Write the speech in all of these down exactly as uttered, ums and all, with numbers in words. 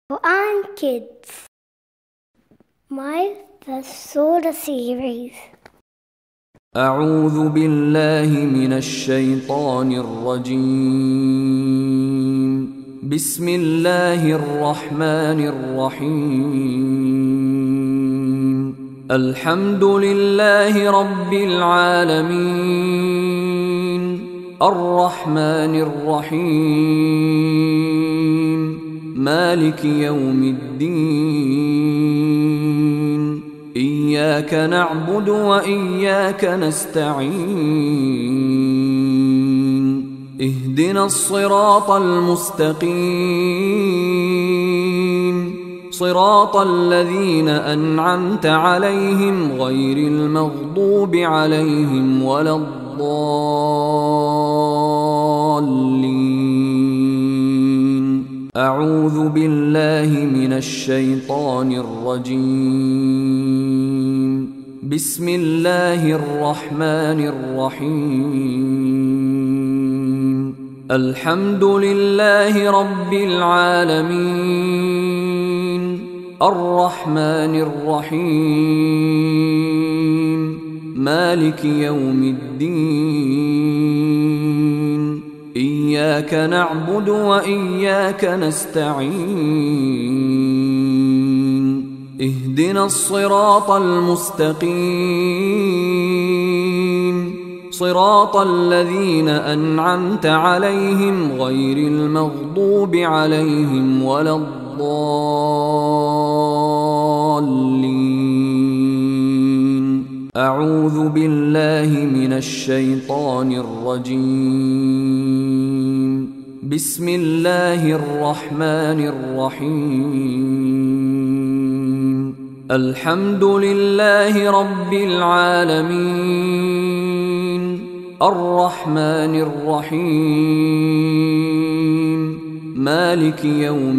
Quran Kids, my first Surah series. أعوذ بالله من الشيطان الرجيم. بسم الله الرحمن الرحيم. الحمد لله رب العالمين، الرحمن الرحيم، مالك يوم الدين. إياك نعبد وإياك نستعين. اهدنا الصراط المستقيم، صراط الذين أنعمت عليهم غير المغضوب عليهم ولا الضالين. أعوذ بالله من الشيطان الرجيم. بسم الله الرحمن الرحيم. الحمد لله رب العالمين، الرحمن الرحيم، مالك يوم الدين. إياك نعبد وإياك نستعين. اهدنا الصراط المستقيم، صراط الذين أنعمت عليهم غير المغضوب عليهم ولا الضالين. أعوذ بالله من الشيطان الرجيم. بسم الله الرحمن الرحيم. الحمد لله رب العالمين، الرحمن الرحيم، مالك يوم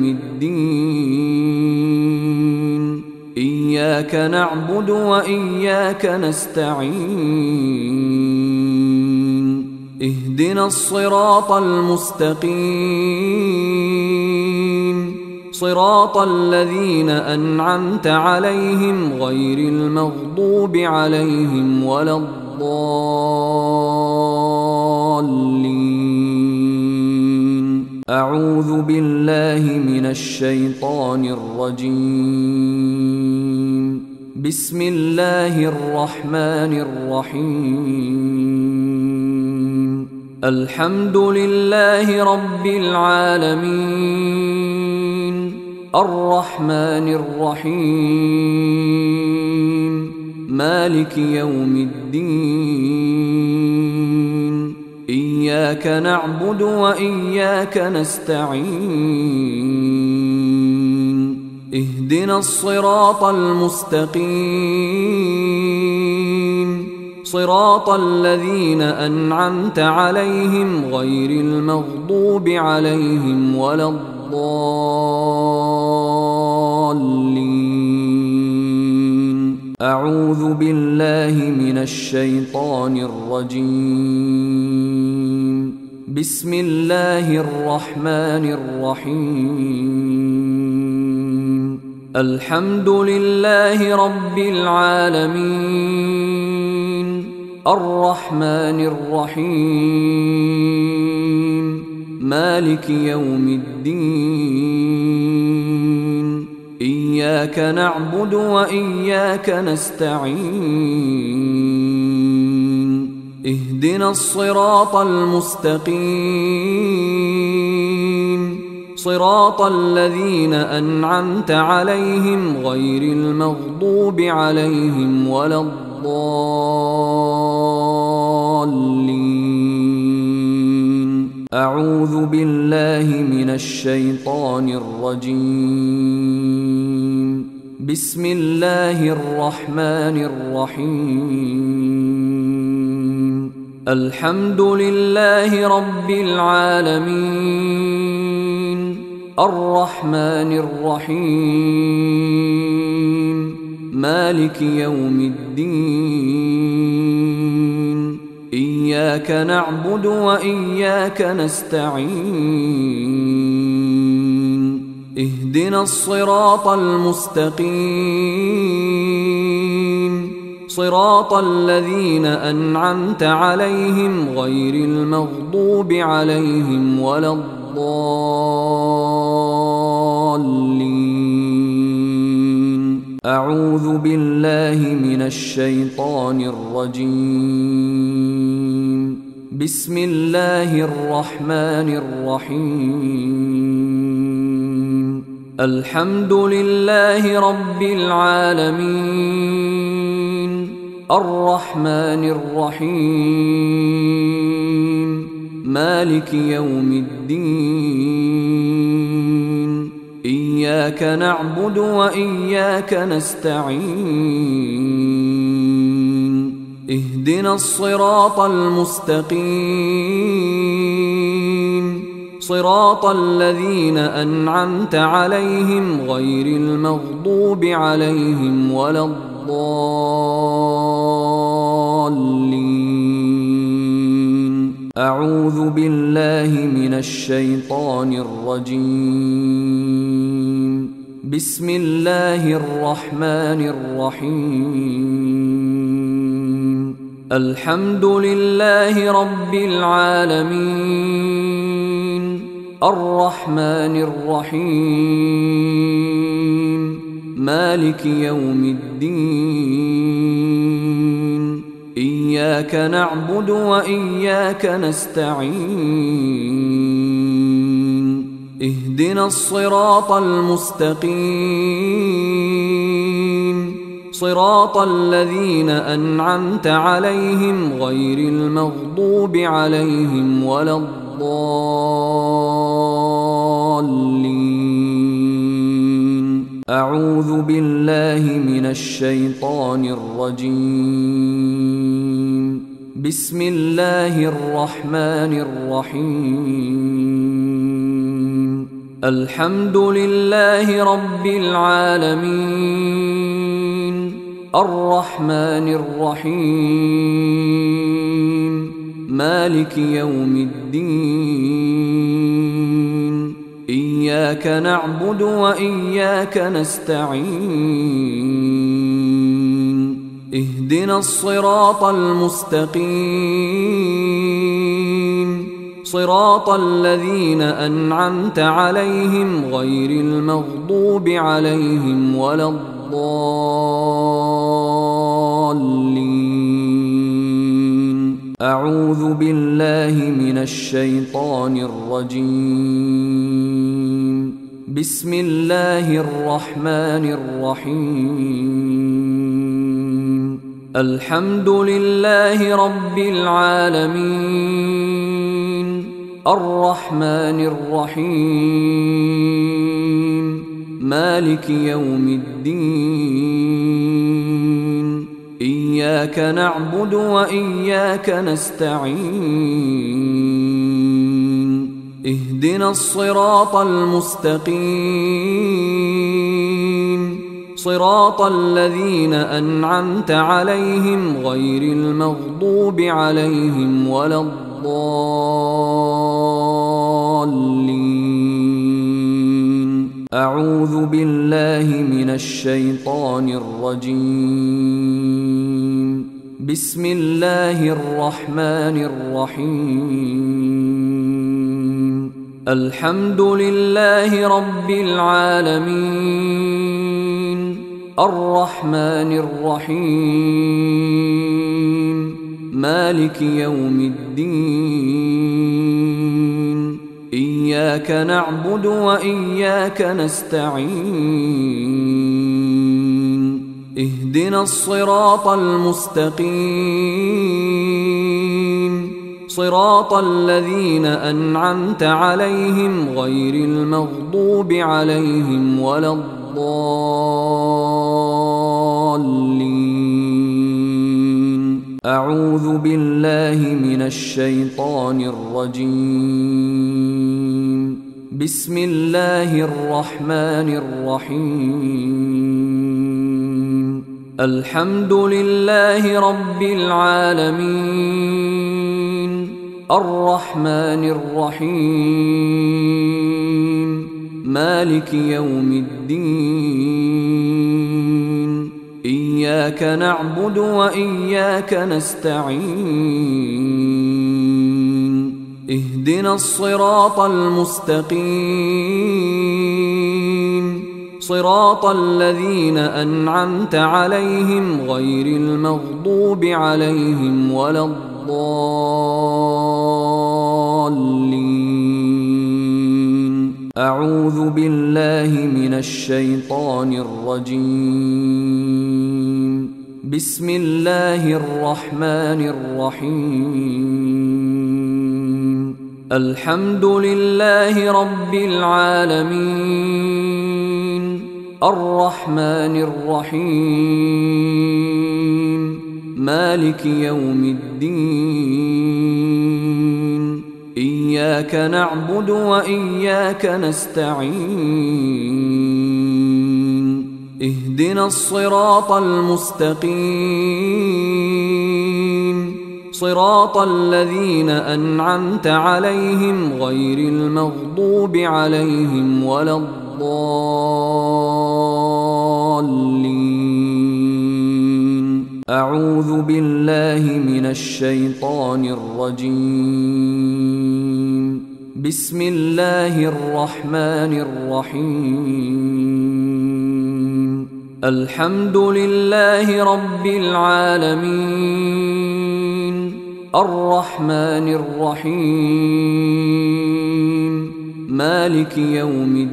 الدين. إياك نعبد وإياك نستعين. اهدنا الصراط المستقيم، صراط الذين أنعمت عليهم غير المغضوب عليهم ولا الضالين. أعوذ بالله من الشيطان الرجيم. بسم الله الرحمن الرحيم. الحمد لله رب العالمين، الرحمن الرحيم، مالك يوم الدين. إياك نعبد وإياك نستعين. اهدنا الصراط المستقيم، صراط الذين أنعمت عليهم غير المغضوب عليهم ولا الضالين. أعوذ بالله من الشيطان الرجيم. بسم الله الرحمن الرحيم. الحمد لله رب العالمين، الرحمن الرحيم، مالك يوم الدين. إياك نعبد وإياك نستعين. اهدنا الصراط المستقيم، صراط الذين أنعمت عليهم غير المغضوب عليهم ولا الضالين. أعوذ بالله من الشيطان الرجيم. بسم الله الرحمن الرحيم. الحمد لله رب العالمين، الرحمن الرحيم، مالك يوم الدين. إياك نعبد وإياك نستعين. اهدنا الصراط المستقيم صراط الذين أنعمت عليهم غير المغضوب عليهم ولا الضالين. أعوذ بالله من الشيطان الرجيم. بسم الله الرحمن الرحيم. الحمد لله رب العالمين الرحمن الرحيم مالك يوم الدين. إياك نعبد وإياك نستعين. اهدنا الصراط المستقيم صراط الذين أنعمت عليهم غير المغضوب عليهم ولا الضالين. أعوذ بالله من الشيطان الرجيم. بسم الله الرحمن الرحيم. الحمد لله رب العالمين الرحمن الرحيم مالك يوم الدين. إياك نعبد وإياك نستعين. اهدنا الصراط المستقيم صراط الذين أنعمت عليهم غير المغضوب عليهم ولا الضالين. أعوذ بالله من الشيطان الرجيم. بسم الله الرحمن الرحيم. الحمد لله رب العالمين الرحمن الرحيم مالك يوم الدين. إياك نعبد وإياك نستعين. اهدنا الصراط المستقيم صراط الذين أنعمت عليهم غير المغضوب عليهم ولا الضالين. أعوذ بالله من الشيطان الرجيم. بسم الله الرحمن الرحيم. الحمد لله رب العالمين الرحمن الرحيم مالك يوم الدين. إياك نعبد وإياك نستعين. اهدنا الصراط المستقيم صراط الذين أنعمت عليهم غير المغضوب عليهم ولا الضالين. أعوذ بالله من الشيطان الرجيم. بسم الله الرحمن الرحيم. الحمد لله رب العالمين الرحمن الرحيم مالك يوم الدين. إياك نعبد وإياك نستعين. اهدنا الصراط المستقيم صراط الذين أنعمت عليهم غير المغضوب عليهم ولا الضالين. أعوذ بالله من الشيطان الرجيم. بسم الله الرحمن الرحيم. الحمد لله رب العالمين الرحمن الرحيم مالك يوم الدين إياك نعبد وإياك نستعين اهدنا الصراط المستقيم صراط الذين أنعمت عليهم غير المغضوب عليهم ولا الضالين أعوذ بالله من الشيطان الرجيم بسم الله الرحمن الرحيم الحمد لله رب العالمين الرحمن الرحيم مالك يوم الدين إياك نعبد وإياك نستعين اهدنا الصراط المستقيم صراط الذين أنعمت عليهم غير المغضوب عليهم ولا الضالين أعوذ بالله من الشيطان الرجيم بسم الله الرحمن الرحيم الحمد لله رب العالمين الرحمن الرحيم مالك يوم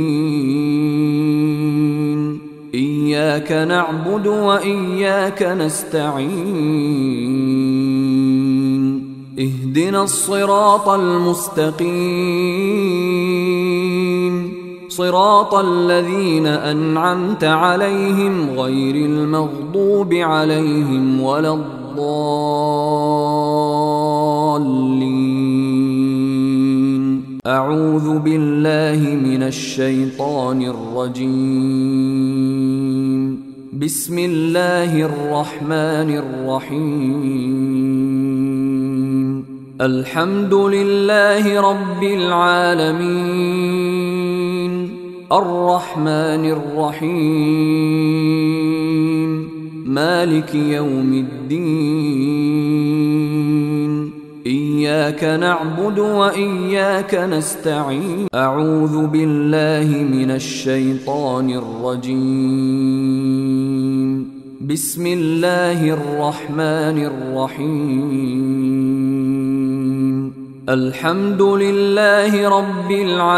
الدين إياك نعبد وإياك نستعين اهدنا الصراط المستقيم صراط الذين أنعمت عليهم غير المغضوب عليهم ولا الضالين أعوذ بالله من الشيطان الرجيم بسم الله الرحمن الرحيم الحمد لله رب العالمين الرحمن الرحيم مالك يوم الدين إياك نعبد وإياك نستعين أعوذ بالله من الشيطان الرجيم بسم الله الرحمن الرحيم الحمد لله رب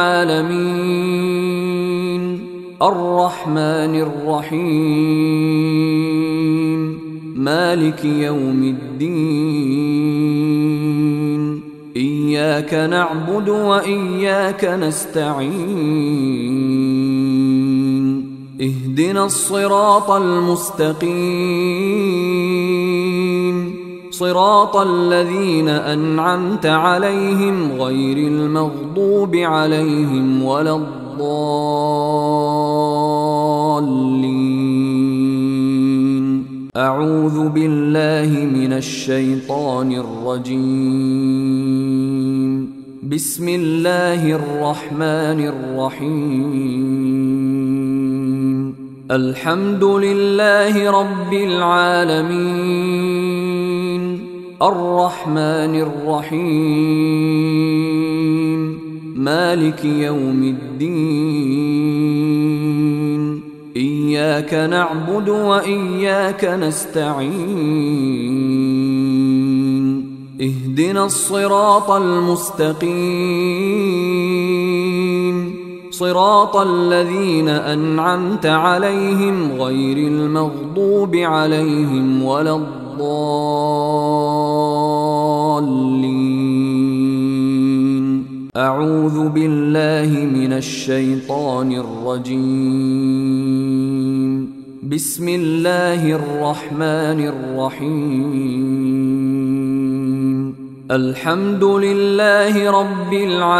العالمين الرحمن الرحيم مالك يوم الدين إياك نعبد وإياك نستعين اهدنا الصراط المستقيم صراط الذين أنعمت عليهم غير المغضوب عليهم ولا الضالين أعوذ بالله من الشيطان الرجيم بسم الله الرحمن الرحيم الحمد لله رب العالمين الرحمن الرحيم مالك يوم الدين إياك نعبد وإياك نستعين اهدنا الصراط المستقيم صراط الذين أنعمت عليهم غير المغضوب عليهم ولا الضالين أعوذ بالله من الشيطان الرجيم بسم الله الرحمن الرحيم الحمد لله رب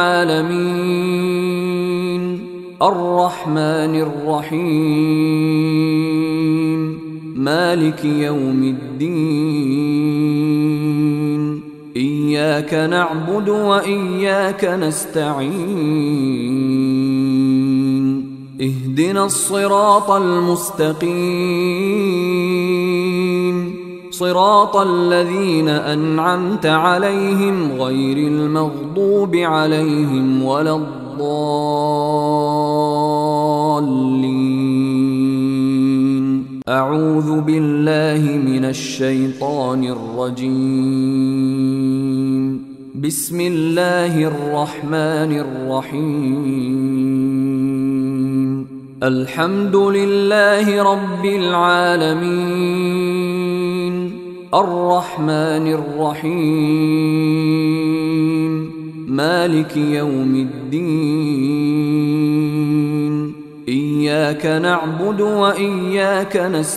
العالمين الرحمن الرحيم مالك يوم الدين إياك نعبد وإياك نستعين اهدنا الصراط المستقيم صراط الذين أنعمت عليهم غير المغضوب عليهم ولا الضالين. أعوذ بالله من الشيطان الرجيم. بسم الله الرحمن الرحيم. الحمد لله رب العالمين الرحمن الرحيم مالك يوم الدين. إياك نعبد وإياك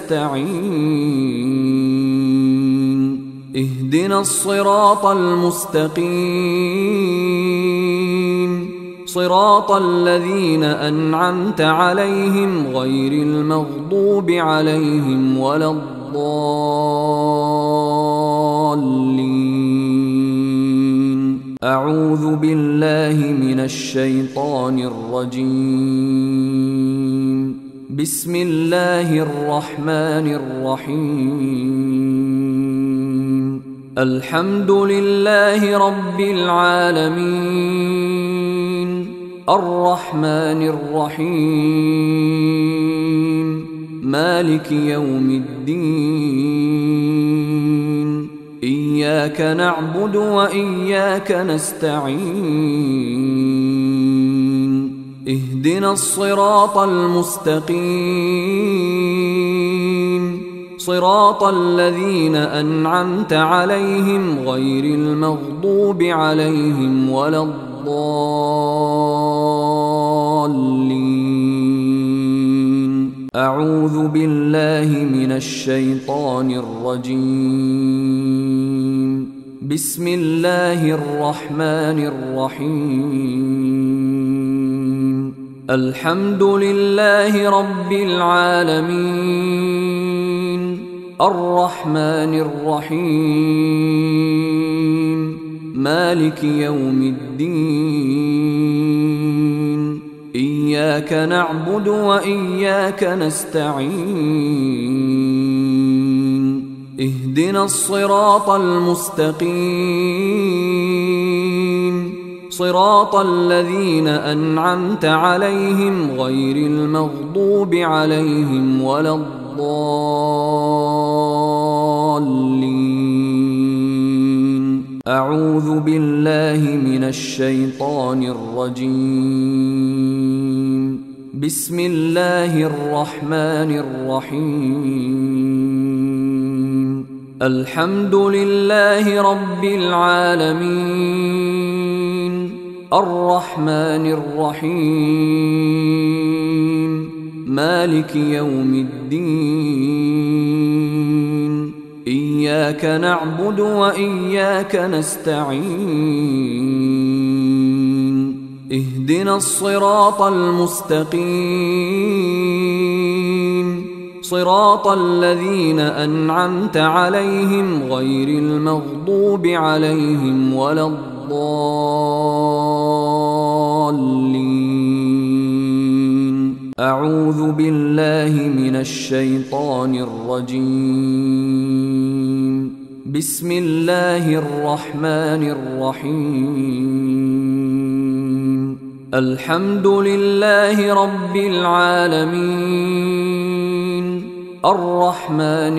نستعين. اهدنا الصراط المستقيم صراط الذين أنعمت عليهم غير المغضوب عليهم ولا الضالين. أعوذ بالله من الشيطان الرجيم. بسم الله الرحمن الرحيم. الحمد لله رب العالمين الرحمن الرحيم مالك يوم الدين. إياك نعبد وإياك نستعين. اهدنا الصراط المستقيم صراط الذين أنعمت عليهم غير المغضوب عليهم ولا الضالين. أعوذ بالله من الشيطان الرجيم. بسم الله الرحمن الرحيم. الحمد لله رب العالمين الرحمن الرحيم مالك يوم الدين. إياك نعبد وإياك نستعين. اهدنا الصراط المستقيم صراط الذين أنعمت عليهم غير المغضوب عليهم ولا الضالين. أعوذ بالله من الشيطان الرجيم. بسم الله الرحمن الرحيم. الحمد لله رب العالمين الرحمن الرحيم مالك يوم الدين. إياك نعبد وإياك نستعين. اهدنا الصراط المستقيم صراط الذين أنعمت عليهم غير المغضوب عليهم ولا الضالين. أعوذ بالله من الشيطان الرجيم. بسم الله الرحمن الرحيم. الحمد لله رب العالمين الرحمن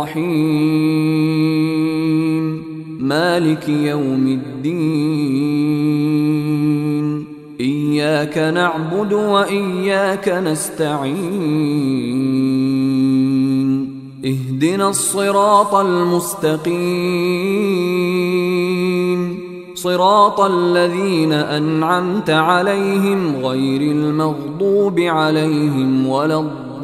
الرحيم مالك يوم الدين. إياك نعبد وإياك نستعين. اهدنا الصراط المستقيم صراط الذين أنعمت عليهم غير المغضوب عليهم ولا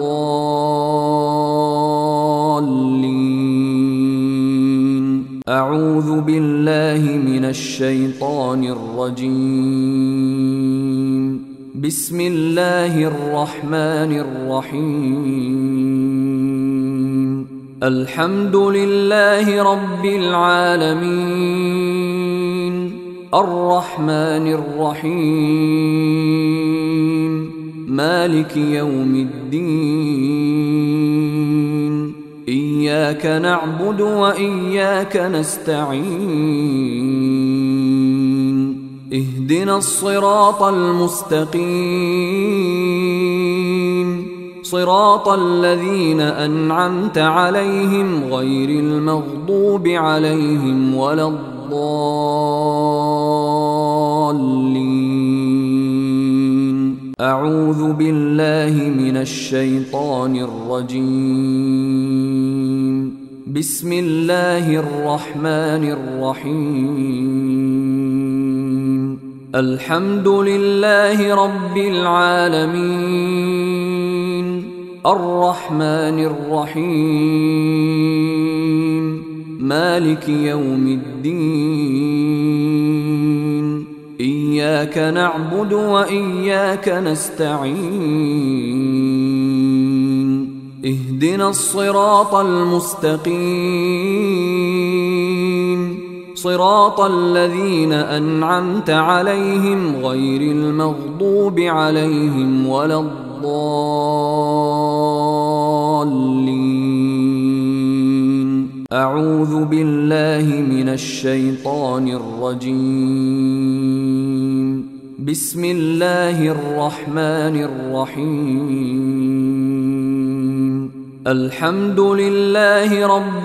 الضالين. أعوذ بالله من الشيطان الرجيم. بسم الله الرحمن الرحيم. الحمد لله رب العالمين الرحمن الرحيم مالك يوم الدين إياك نعبد وإياك نستعين اهدنا الصراط المستقيم صراط الذين أنعمت عليهم غير المغضوب عليهم ولا الضالين. أعوذ بالله من الشيطان الرجيم. بسم الله الرحمن الرحيم. الحمد لله رب العالمين الرحمن الرحيم مالك يوم الدين إياك نعبد وإياك نستعين اهدنا الصراط المستقيم صراط الذين أنعمت عليهم غير المغضوب عليهم ولا الضالين. أعوذ بالله من الشيطان الرجيم. بسم الله الرحمن الرحيم. الحمد لله رب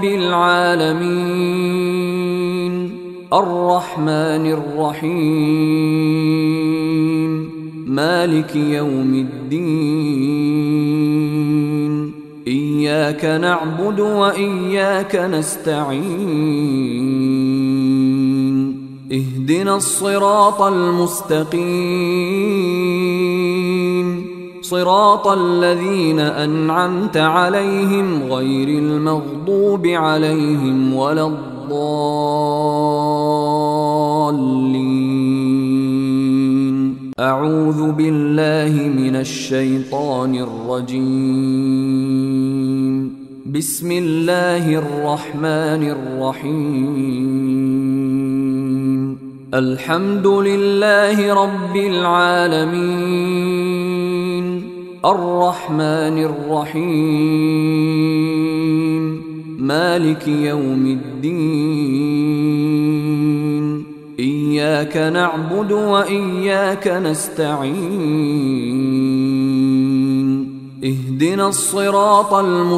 العالمين الرحمن الرحيم مالك يوم الدين إياك نعبد وإياك نستعين اهدنا الصراط المستقيم صراط الذين أنعمت عليهم غير المغضوب عليهم ولا الضالين. أعوذ بالله من الشيطان الرجيم. بسم الله الرحمن الرحيم. الحمد لله رب العالمين الرحمن الرحيم مالك يوم الدين إياك نعبد وإياك نستعين اهدنا الصراط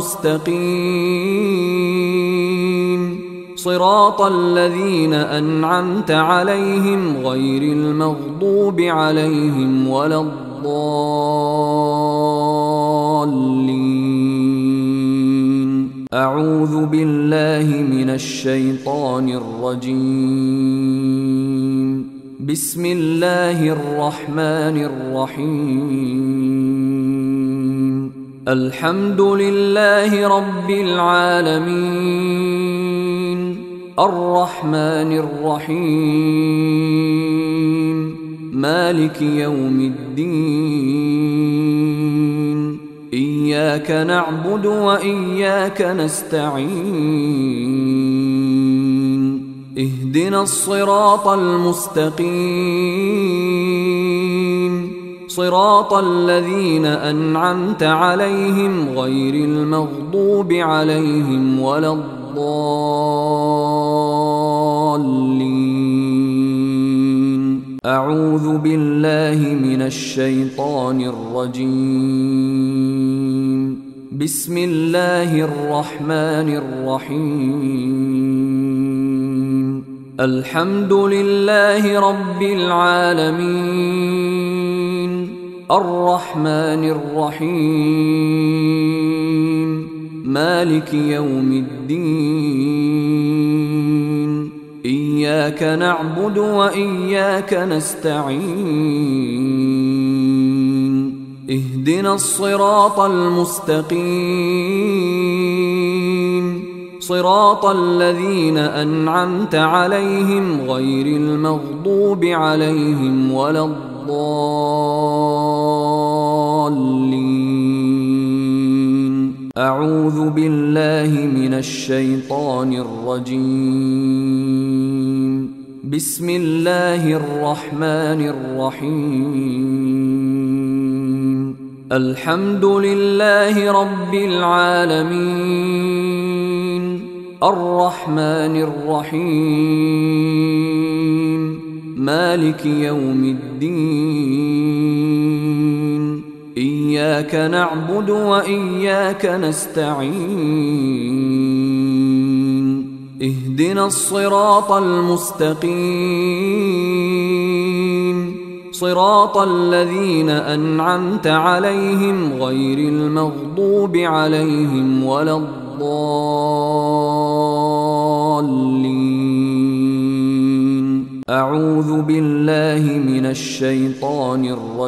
المستقيم صراط الذين أنعمت عليهم غير المغضوب عليهم ولا الضالين. أعوذ بالله من الشيطان الرجيم. بسم الله الرحمن الرحيم. الحمد لله رب العالمين الرحمن الرحيم مالك يوم الدين إياك نعبد وإياك نستعين اهدنا الصراط المستقيم صراط الذين أنعمت عليهم غير المغضوب عليهم ولا الضالين. أعوذ بالله من الشيطان الرجيم. بسم الله الرحمن الرحيم. الحمد لله رب العالمين الرحمن الرحيم مالك يوم الدين إياك نعبد وإياك نستعين اهدنا الصراط المستقيم صراط الذين أنعمت عليهم غير المغضوب عليهم ولا الضالين. أعوذ بالله من الشيطان الرجيم. بسم الله الرحمن الرحيم. الحمد لله رب العالمين الرحمن الرحيم مالك يوم الدين إياك نعبد وإياك نستعين اهدنا الصراط المستقيم صراط الذين أنعمت عليهم غير المغضوب عليهم ولا الضالين أعوذ بالله من الشيطان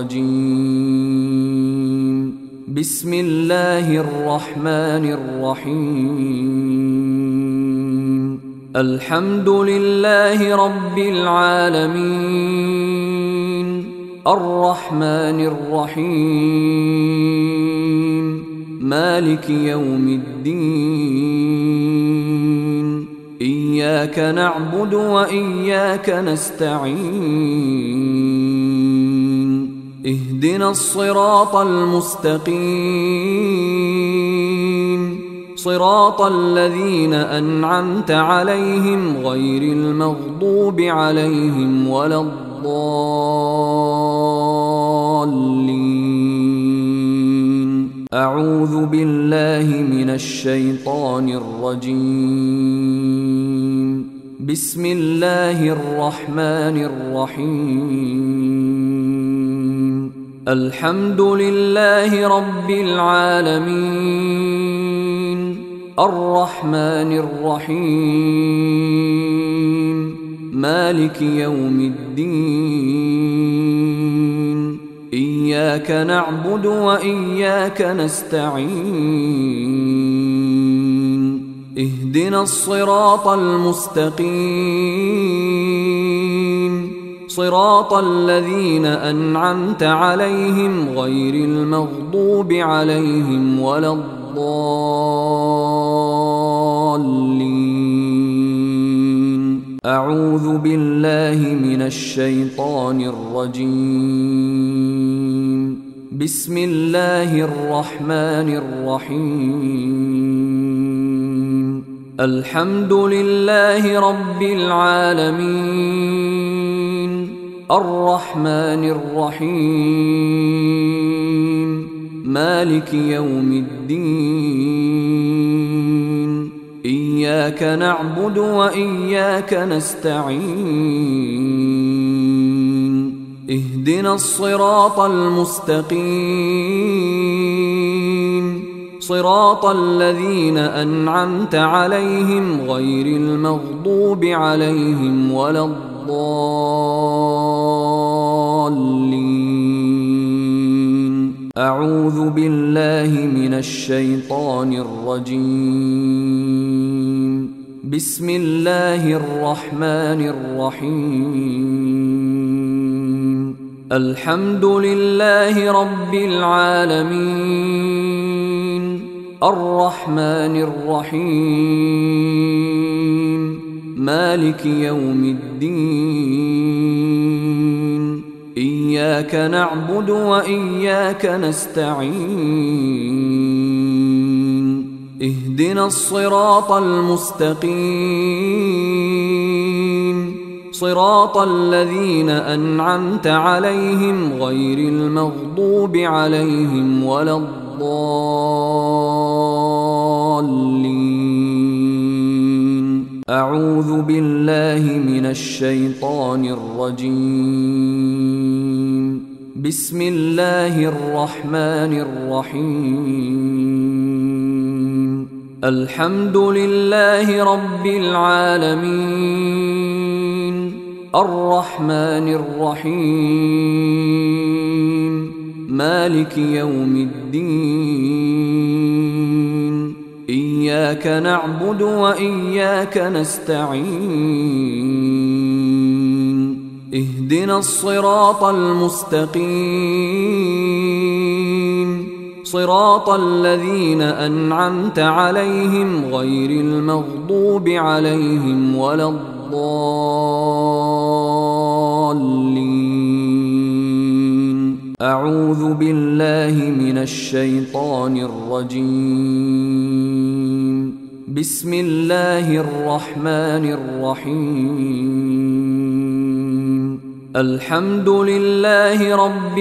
الرجيم بسم الله الرحمن الرحيم الحمد لله رب العالمين الرحمن الرحيم مالك يوم الدين إياك نعبد وإياك نستعين اهدنا الصراط المستقيم صراط الذين أنعمت عليهم غير المغضوب عليهم ولا الضالين أعوذ بالله من الشيطان الرجيم بسم الله الرحمن الرحيم الحمد لله رب العالمين الرحمن الرحيم مالك يوم الدين إياك نعبد وإياك نستعين اهدنا الصراط المستقيم صراط الذين أنعمت عليهم غير المغضوب عليهم ولا الضالين أعوذ بالله من الشيطان الرجيم بسم الله الرحمن الرحيم الحمد لله رب العالمين الرحمن الرحيم مالك يوم الدين إياك نعبد وإياك نستعين اهدنا الصراط المستقيم صراط الذين أنعمت عليهم غير المغضوب عليهم ولا الضالين أعوذ بالله من الشيطان الرجيم بسم الله الرحمن الرحيم الحمد لله رب العالمين الرحمن الرحيم مالك يوم الدين إياك نعبد وإياك نستعين اهدنا الصراط المستقيم صراط الذين أنعمت عليهم غير المغضوب عليهم ولا الضالين أعوذ بالله من الشيطان الرجيم بسم الله الرحمن الرحيم الحمد لله رب العالمين الرحمن الرحيم مالك يوم الدين إياك نعبد وإياك نستعين اهدنا الصراط المستقيم صراط الذين أنعمت عليهم غير المغضوب عليهم ولا الضالين أعوذ بالله من الشيطان الرجيم. بسم الله الرحمن الرحيم. الحمد لله رب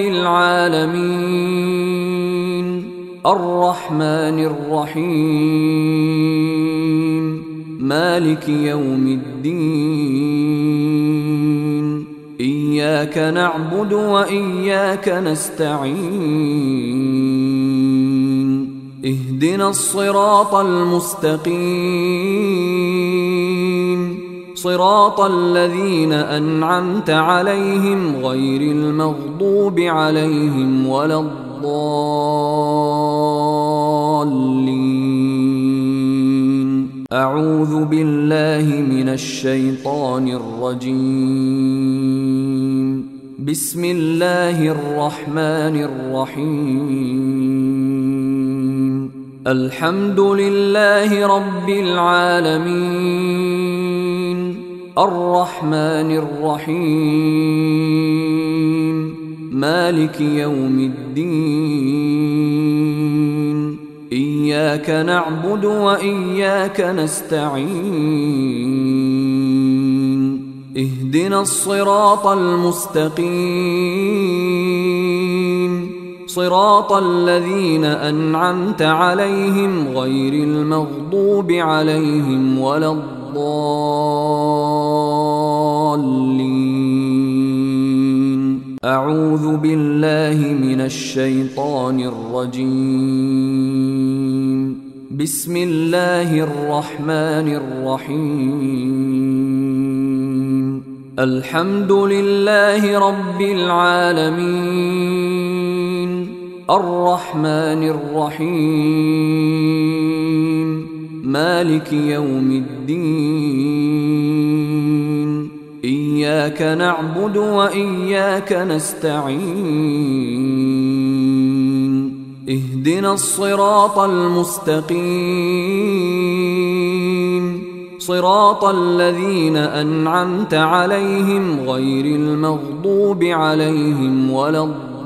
العالمين، الرحمن الرحيم، مالك يوم الدين. إياك نعبد وإياك نستعين. اهدنا الصراط المستقيم، صراط الذين أنعمت عليهم غير المغضوب عليهم ولا الضالين. أعوذ بالله من الشيطان الرجيم. بسم الله الرحمن الرحيم. الحمد لله رب العالمين، الرحمن الرحيم، مالك يوم الدين. إياك نعبد وإياك نستعين. اهدنا الصراط المستقيم، صراط الذين أنعمت عليهم غير المغضوب عليهم ولا الضالين. أعوذ بالله من الشيطان الرجيم. بسم الله الرحمن الرحيم. الحمد لله رب العالمين، الرحمن الرحيم، مالك يوم الدين. إياك نعبد وإياك نستعين. اهدنا الصراط المستقيم، صراط الذين أنعمت عليهم غير المغضوب عليهم ولا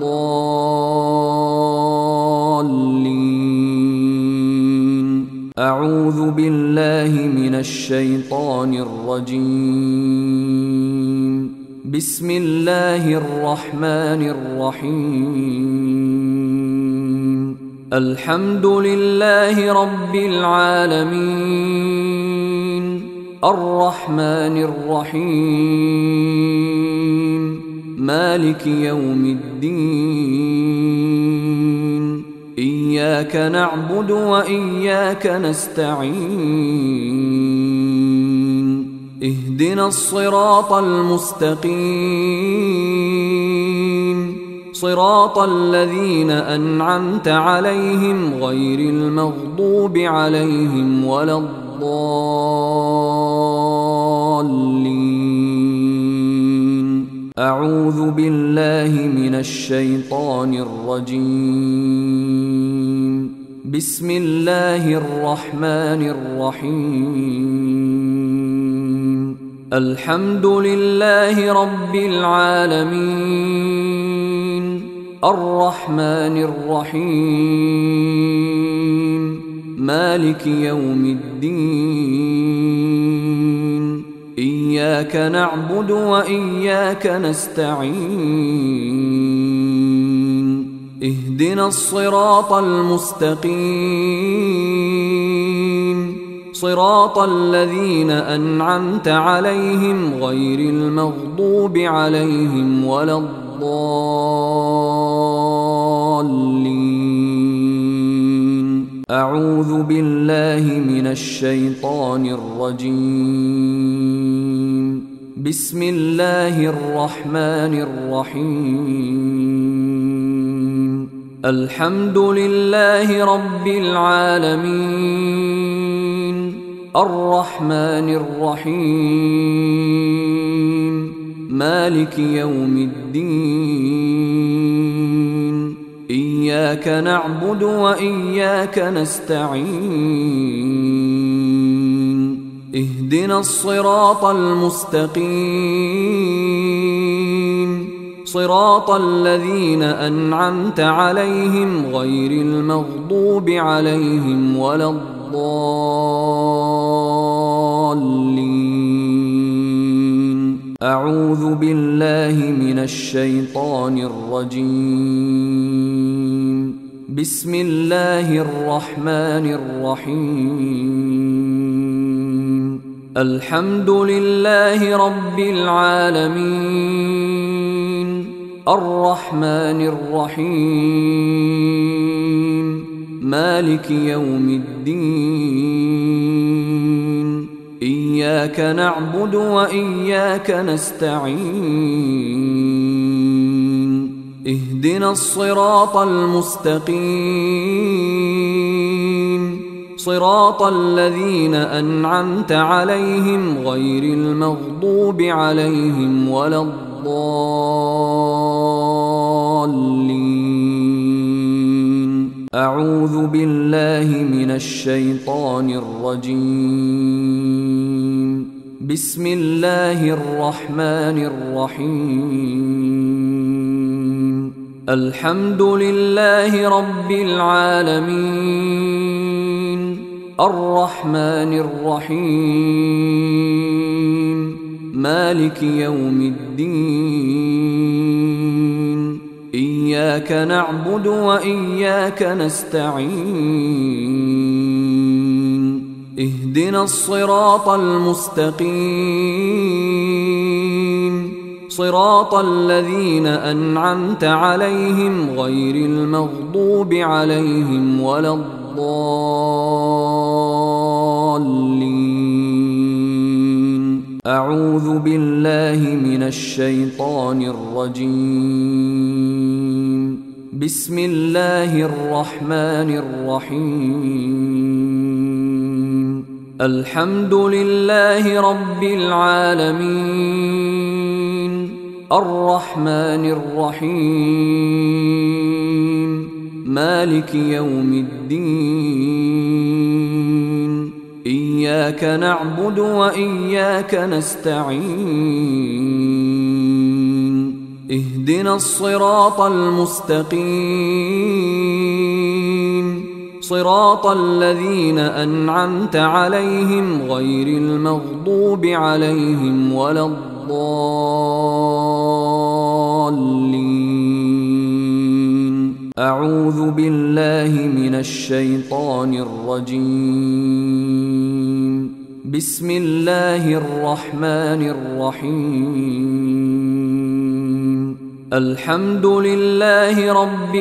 الضالين. أعوذ بالله من الشيطان الرجيم. بسم الله الرحمن الرحيم. الحمد لله رب العالمين، الرحمن الرحيم، مالك يوم الدين. إياك نعبد وإياك نستعين. اهدنا الصراط المستقيم، صراط الذين أنعمت عليهم غير المغضوب عليهم ولا الضالين. أعوذ بالله من الشيطان الرجيم. بسم الله الرحمن الرحيم. الحمد لله رب العالمين، الرحمن الرحيم، مالك يوم الدين. إياك نعبد وإياك نستعين. اهدنا الصراط المستقيم، صراط الذين أنعمت عليهم غير المغضوب عليهم ولا الضالين. أعوذ بالله من الشيطان الرجيم. بسم الله الرحمن الرحيم. الحمد لله رب العالمين، الرحمن الرحيم، مالك يوم الدين. إياك نعبد وإياك نستعين. اهدنا الصراط المستقيم، صراط الذين أنعمت عليهم غير المغضوب عليهم ولا الضالين. أعوذ بالله من الشيطان الرجيم. بسم الله الرحمن الرحيم. الحمد لله رب العالمين، الرحمن الرحيم، مالك يوم الدين. إياك نعبد وإياك نستعين. اهدنا الصراط المستقيم، صراط الذين أنعمت عليهم غير المغضوب عليهم ولا الضالين. أعوذ بالله من الشيطان الرجيم. بسم الله الرحمن الرحيم. الحمد لله رب العالمين، الرحمن الرحيم، مالك يوم الدين. إياك نعبد وإياك نستعين. اهدنا الصراط المستقيم، صراط الذين أنعمت عليهم غير المغضوب عليهم ولا الضالين. أعوذ بالله من الشيطان الرجيم. بسم الله الرحمن الرحيم. الحمد لله رب العالمين، الرحمن الرحيم، مالك يوم الدين. إياك نعبد وإياك نستعين. اهدنا الصراط المستقيم، صراط الذين أنعمت عليهم غير المغضوب عليهم ولا الضالين. أعوذ بالله من الشيطان الرجيم. بسم الله الرحمن الرحيم. الحمد لله رب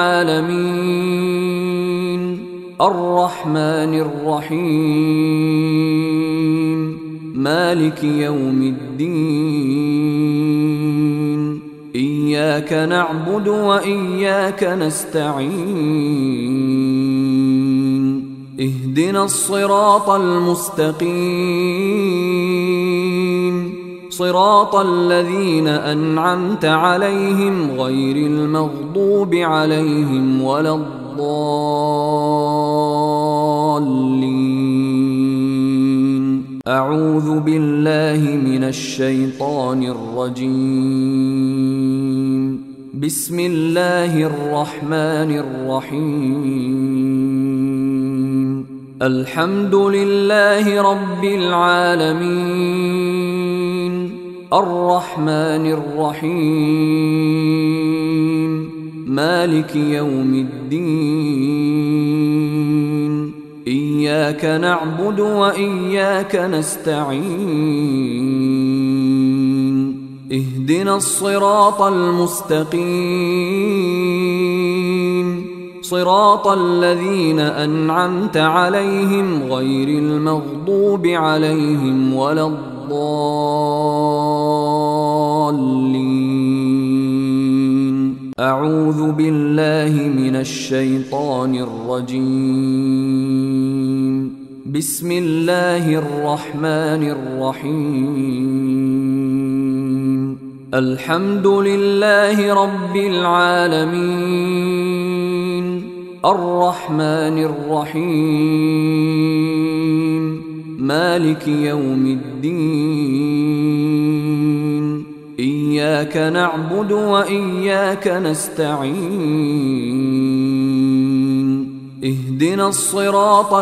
العالمين، الرحمن الرحيم، مالك يوم الدين. إياك نعبد وإياك نستعين. اهدنا الصراط المستقيم، صراط الذين أنعمت عليهم غير المغضوب عليهم ولا الضالين. أعوذ بالله من الشيطان الرجيم. بسم الله الرحمن الرحيم. الحمد لله رب العالمين، الرحمن الرحيم، مالك يوم الدين. إياك نعبد وإياك نستعين. اهدنا الصراط المستقيم، صراط الذين أنعمت عليهم غير المغضوب عليهم ولا الضالين. أعوذ بالله من الشيطان الرجيم. بسم الله الرحمن الرحيم. الحمد لله رب العالمين، الرحمن الرحيم، مالك يوم الدين. إياك نعبد وإياك نستعين اهدنا الصراط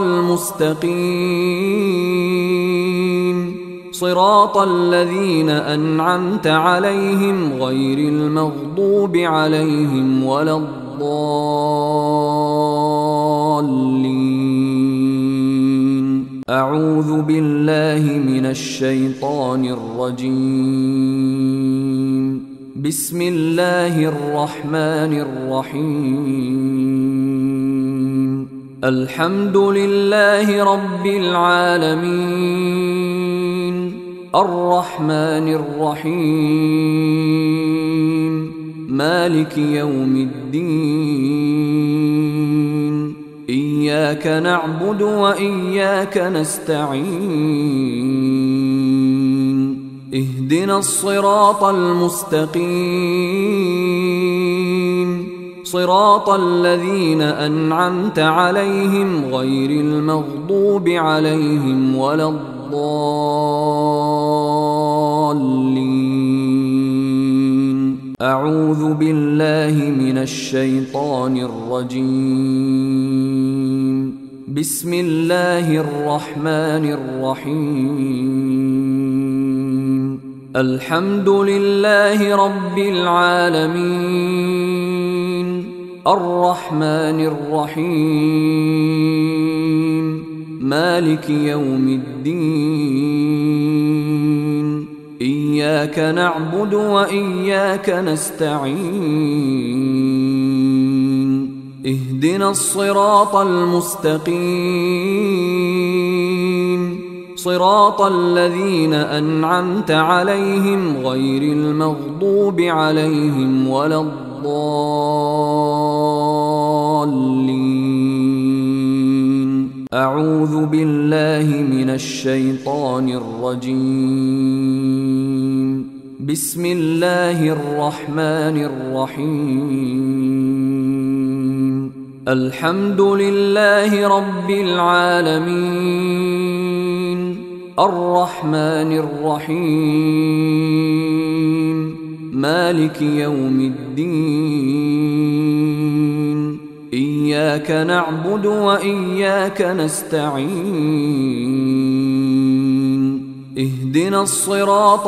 المستقيم صراط الذين أنعمت عليهم غير المغضوب عليهم ولا الضالين. أعوذ بالله من الشيطان الرجيم. بسم الله الرحمن الرحيم. الحمد لله رب العالمين الرحمن الرحيم مالك يوم الدين إياك نعبد وإياك نستعين اهدنا الصراط المستقيم صراط الذين أنعمت عليهم غير المغضوب عليهم ولا الضالين. أعوذ بالله من الشيطان الرجيم. بسم الله الرحمن الرحيم. الحمد لله رب العالمين الرحمن الرحيم مالك يوم الدين إياك نعبد وإياك نستعين اهدنا الصراط المستقيم صراط الذين أنعمت عليهم غير المغضوب عليهم ولا الضالين. أعوذ بالله من الشيطان الرجيم. بسم الله الرحمن الرحيم. الحمد لله رب العالمين الرحمن الرحيم مالك يوم الدين إياك نعبد وإياك نستعين اهدنا الصراط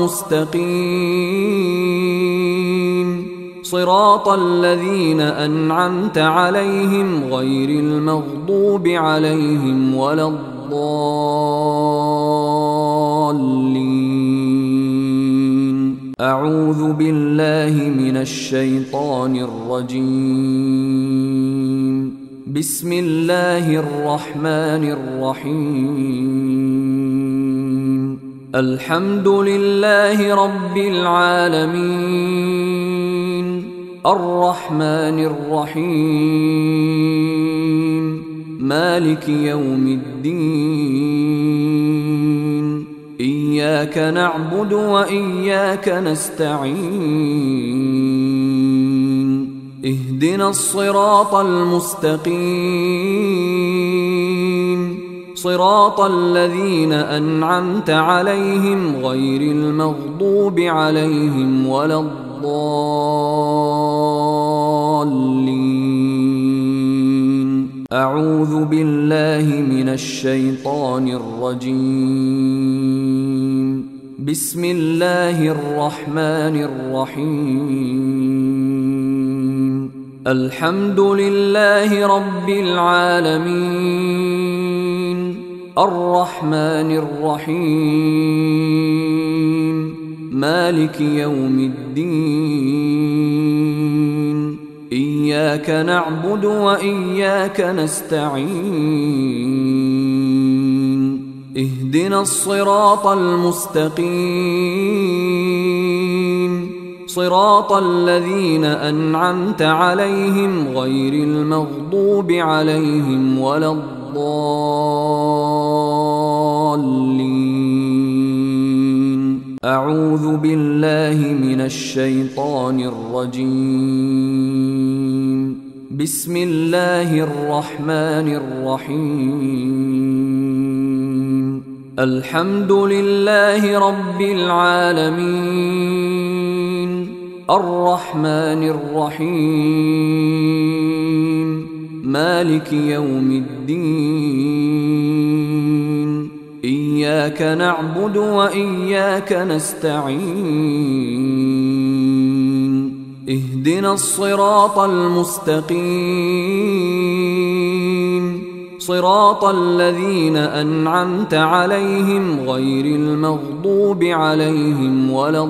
المستقيم صراط الذين أنعمت عليهم غير المغضوب عليهم ولا الضالين. أعوذ بالله من الشيطان الرجيم. بسم الله الرحمن الرحيم. الحمد لله رب العالمين الرحمن الرحيم مالك يوم الدين إياك نعبد وإياك نستعين اهدنا الصراط المستقيم صراط الذين أنعمت عليهم غير المغضوب عليهم ولا الضالين. أعوذ بالله من الشيطان الرجيم. بسم الله الرحمن الرحيم. الحمد لله رب العالمين الرحمن الرحيم مالك يوم الدين إياك نعبد وإياك نستعين اهدنا الصراط المستقيم صراط الذين أنعمت عليهم غير المغضوب عليهم ولا الضالين. أعوذ بالله من الشيطان الرجيم. بسم الله الرحمن الرحيم. الحمد لله رب العالمين الرحمن الرحيم مالك يوم الدين إياك نعبد وإياك نستعين اهدنا الصراط المستقيم صراط الذين أنعمت عليهم غير المغضوب عليهم ولا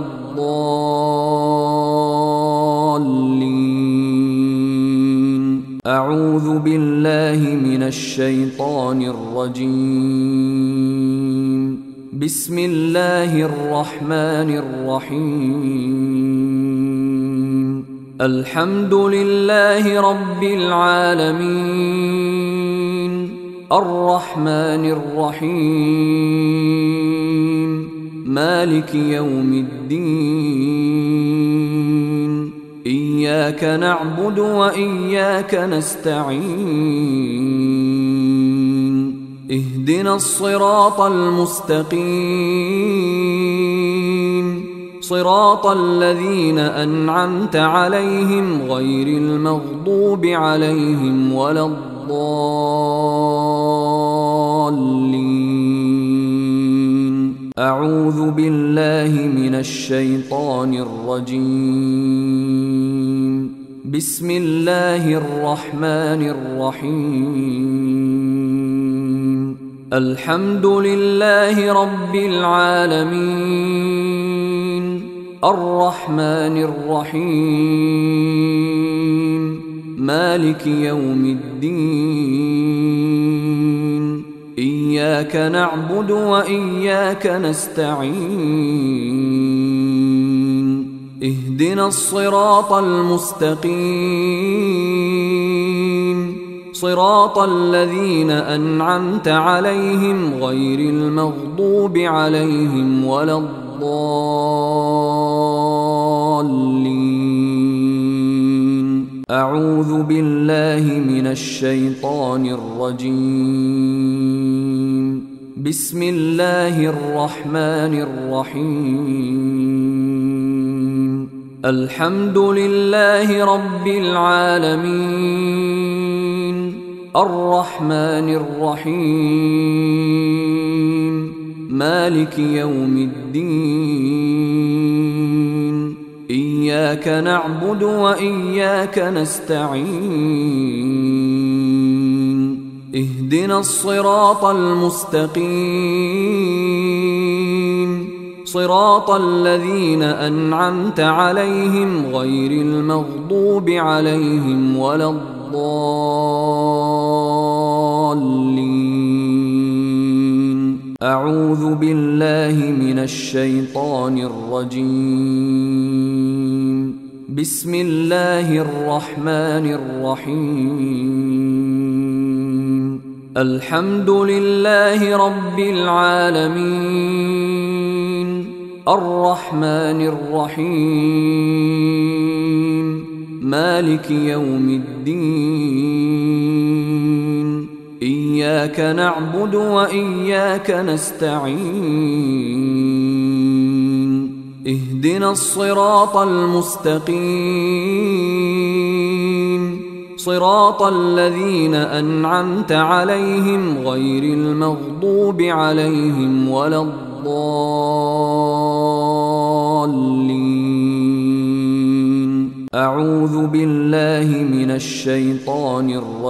الضالين أعوذ بالله من الشيطان الرجيم بسم الله الرحمن الرحيم الحمد لله رب العالمين الرحمن الرحيم مالك يوم الدين إياك نعبد وإياك نستعين اهدنا الصراط المستقيم صراط الذين أنعمت عليهم غير المغضوب عليهم ولا الضالين أعوذ بالله من الشيطان الرجيم بسم الله الرحمن الرحيم الحمد لله رب العالمين الرحمن الرحيم مالك يوم الدين إياك نعبد وإياك نستعين اهدنا الصراط المستقيم صراط الذين أنعمت عليهم غير المغضوب عليهم ولا الضالين أعوذ بالله من الشيطان الرجيم بسم الله الرحمن الرحيم الحمد لله رب العالمين الرحمن الرحيم مالك يوم الدين إياك نعبد وإياك نستعين اهدنا الصراط المستقيم صراط الذين أنعمت عليهم غير المغضوب عليهم ولا الضالين أعوذ بالله من الشيطان الرجيم بسم الله الرحمن الرحيم الحمد لله رب العالمين الرحمن الرحيم مالك يوم الدين إياك نعبد وإياك نستعين اهدنا الصراط المستقيم صراط الذين أنعمت عليهم غير المغضوب عليهم ولا الضالين أعوذ بالله من الشيطان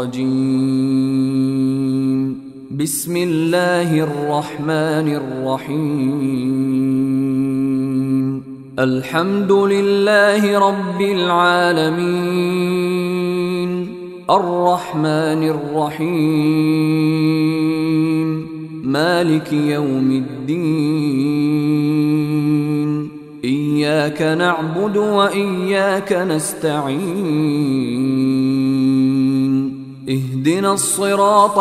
الرجيم بسم الله الرحمن الرحيم الحمد لله رب العالمين الرحمن الرحيم مالك يوم الدين إياك نعبد وإياك نستعين اهدنا الصراط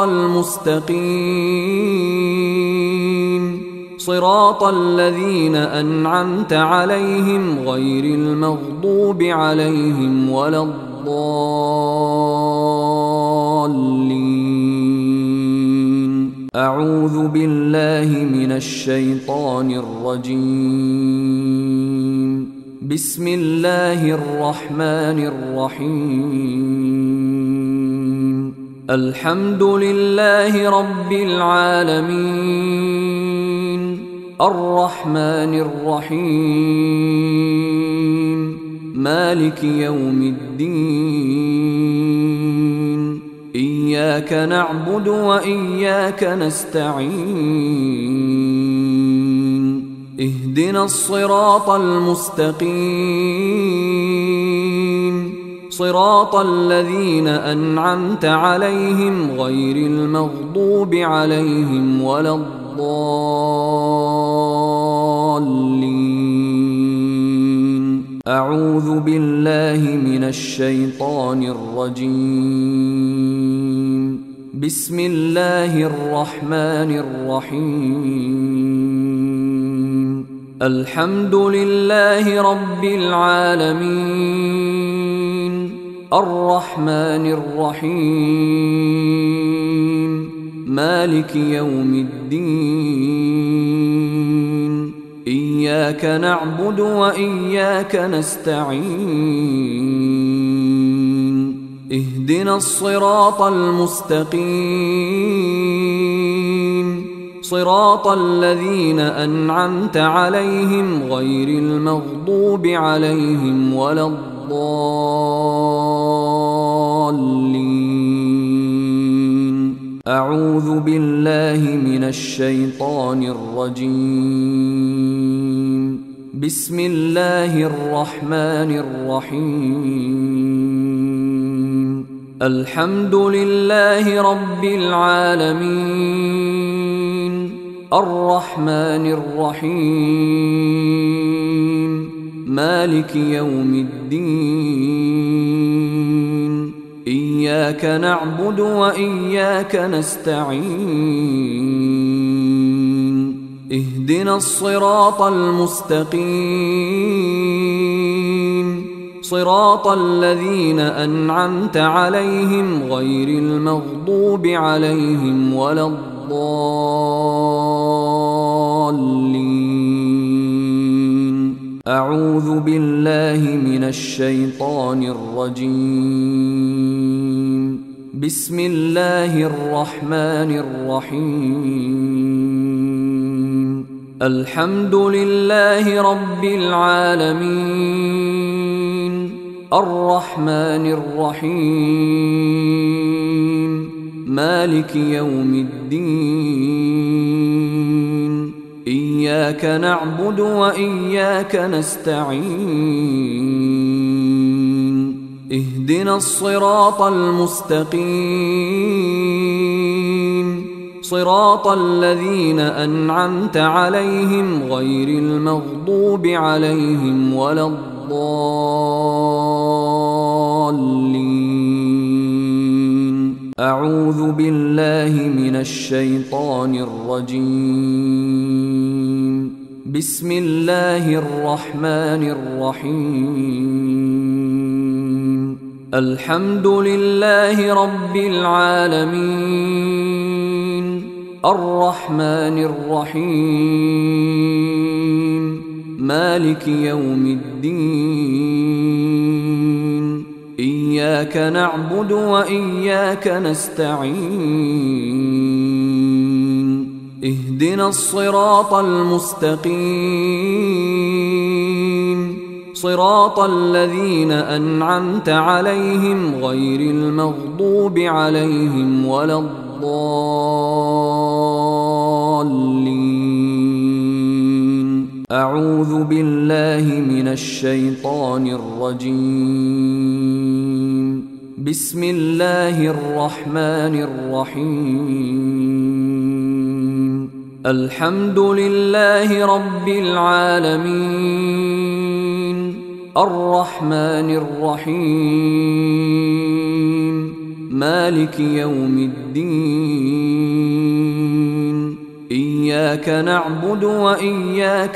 المستقيم صراط الذين أنعمت عليهم غير المغضوب عليهم ولا الضالين أعوذ بالله من الشيطان الرجيم. بسم الله الرحمن الرحيم. الحمد لله رب العالمين الرحمن الرحيم مالك يوم الدين إياك نعبد وإياك نستعين اهدنا الصراط المستقيم صراط الذين أنعمت عليهم غير المغضوب عليهم ولا الضالين. أعوذ بالله من الشيطان الرجيم. بسم الله الرحمن الرحيم. الحمد لله رب العالمين الرحمن الرحيم مالك يوم الدين إياك نعبد وإياك نستعين اهدنا الصراط المستقيم صراط الذين أنعمت عليهم غير المغضوب عليهم ولا الضالين. أعوذ بالله من الشيطان الرجيم. بسم الله الرحمن الرحيم. الحمد لله رب العالمين الرحمن الرحيم مالك يوم الدين إياك نعبد وإياك نستعين اهدنا الصراط المستقيم صراط الذين أنعمت عليهم غير المغضوب عليهم ولا الضالين. أعوذ بالله من الشيطان الرجيم. بسم الله الرحمن الرحيم. الحمد لله رب العالمين الرحمن الرحيم مالك يوم الدين إياك نعبد وإياك نستعين اهدنا الصراط المستقيم صراط الذين أنعمت عليهم غير المغضوب عليهم ولا الضالين. أعوذ بالله من الشيطان الرجيم. بسم الله الرحمن الرحيم. الحمد لله رب العالمين الرحمن الرحيم مالك يوم الدين إياك نعبد وإياك نستعين اهدنا الصراط المستقيم صراط الذين أنعمت عليهم غير المغضوب عليهم ولا الضالين. أعوذ بالله من الشيطان الرجيم. بسم الله الرحمن الرحيم. الحمد لله رب العالمين الرحمن الرحيم مالك يوم الدين إياك نعبد وإياك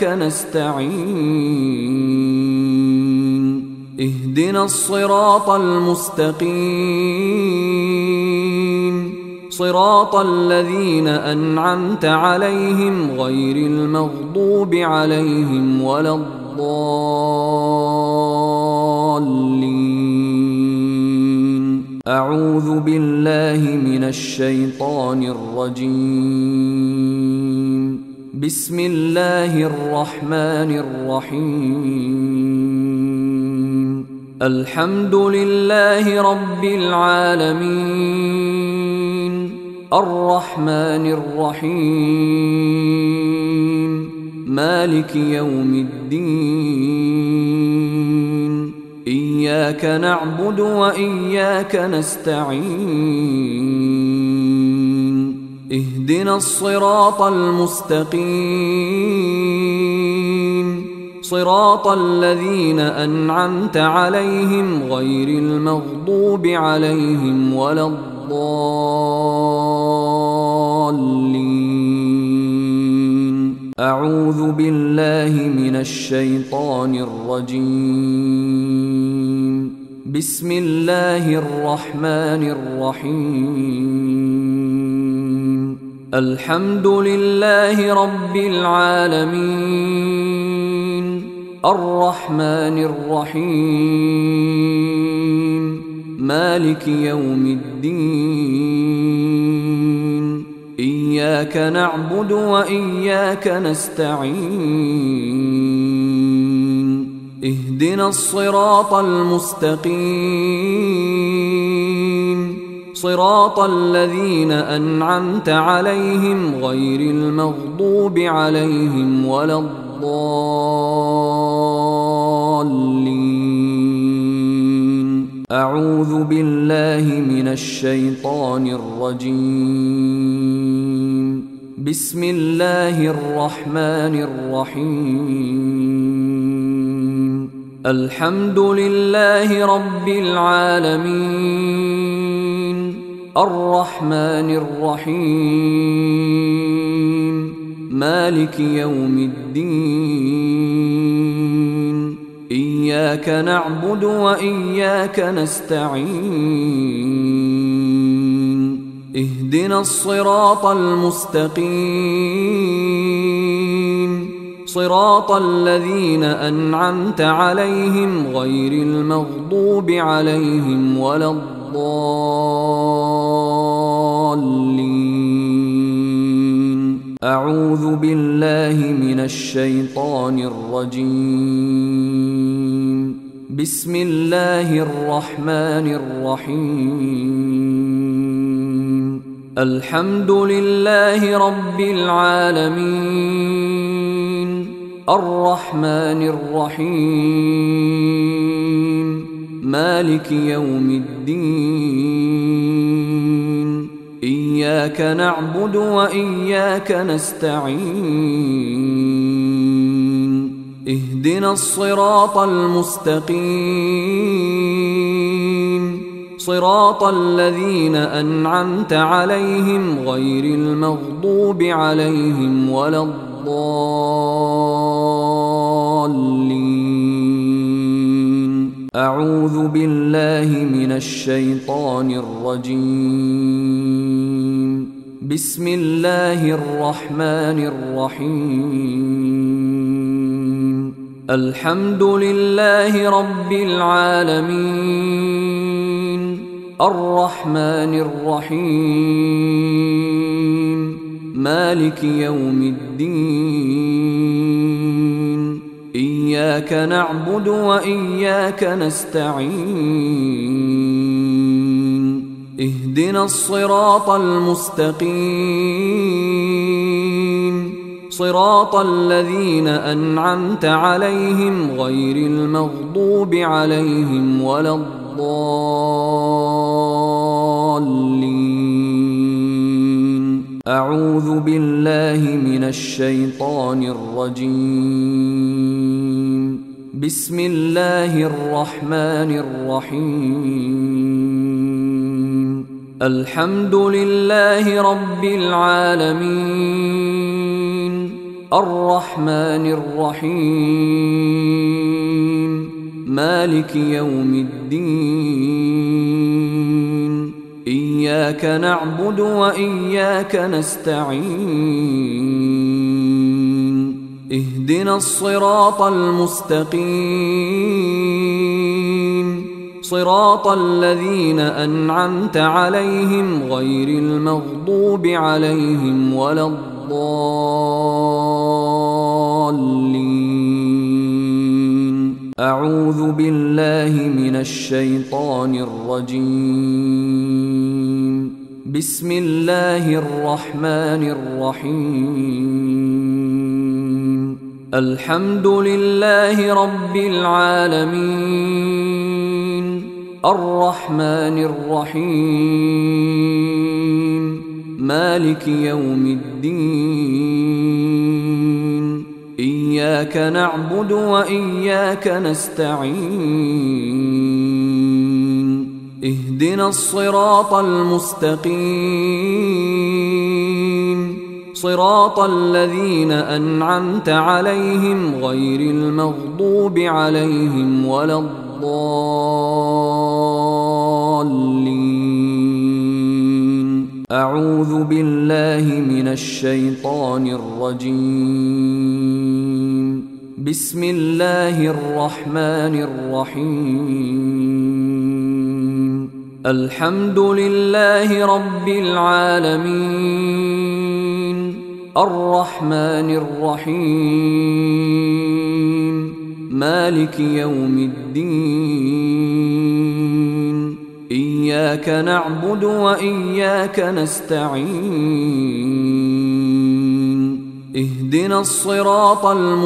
نستعين اهدنا الصراط المستقيم صراط الذين أنعمت عليهم غير المغضوب عليهم ولا الضالين. أعوذ بالله من الشيطان الرجيم. بسم الله الرحمن الرحيم. الحمد لله رب العالمين، الرحمن الرحيم، مالك يوم الدين. إياك نعبد وإياك نستعين. اهدنا الصراط المستقيم، صراط الذين أنعمت عليهم غير المغضوب عليهم ولا الضالين. أعوذ بالله من الشيطان الرجيم. بسم الله الرحمن الرحيم. الحمد لله رب العالمين، الرحمن الرحيم، مالك يوم الدين. إياك نعبد وإياك نستعين. اهدنا الصراط المستقيم، صراط الذين أنعمت عليهم غير المغضوب عليهم ولا الضالين. أعوذ بالله من الشيطان الرجيم. بسم الله الرحمن الرحيم. الحمد لله رب العالمين، الرحمن الرحيم، مالك يوم الدين. إياك نعبد وإياك نستعين. اهدنا الصراط المستقيم، صراط الذين أنعمت عليهم غير المغضوب عليهم ولا الضالين. أعوذ بالله من الشيطان الرجيم. بسم الله الرحمن الرحيم. الحمد لله رب العالمين، الرحمن الرحيم، مالك يوم الدين. إياك نعبد وإياك نستعين. اهدنا الصراط المستقيم، صراط الذين أنعمت عليهم غير المغضوب عليهم ولا الضالين. أعوذ بالله من الشيطان الرجيم. بسم الله الرحمن الرحيم. الحمد لله رب العالمين، الرحمن الرحيم، مالك يوم الدين. إياك نعبد وإياك نستعين. اهدنا الصراط المستقيم، صراط الذين أنعمت عليهم غير المغضوب عليهم ولا الضالين. أعوذ بالله من الشيطان الرجيم. بسم الله الرحمن الرحيم. الحمد لله رب العالمين، الرحمن الرحيم، مالك يوم الدين. إياك نعبد وإياك نستعين اهدنا الصراط المستقيم صراط الذين أنعمت عليهم غير المغضوب عليهم ولا الضالين. أعوذ بالله من الشيطان الرجيم. بسم الله الرحمن الرحيم. الحمد لله رب العالمين الرحمن الرحيم مالك يوم الدين إياك نعبد وإياك نستعين اهدنا الصراط المستقيم صراط الذين أنعمت عليهم غير المغضوب عليهم ولا الضالين. أعوذ بالله من الشيطان الرجيم. بسم الله الرحمن الرحيم. الحمد لله رب العالمين الرحمن الرحيم مالك يوم الدين إياك نعبد وإياك نستعين اهدنا الصراط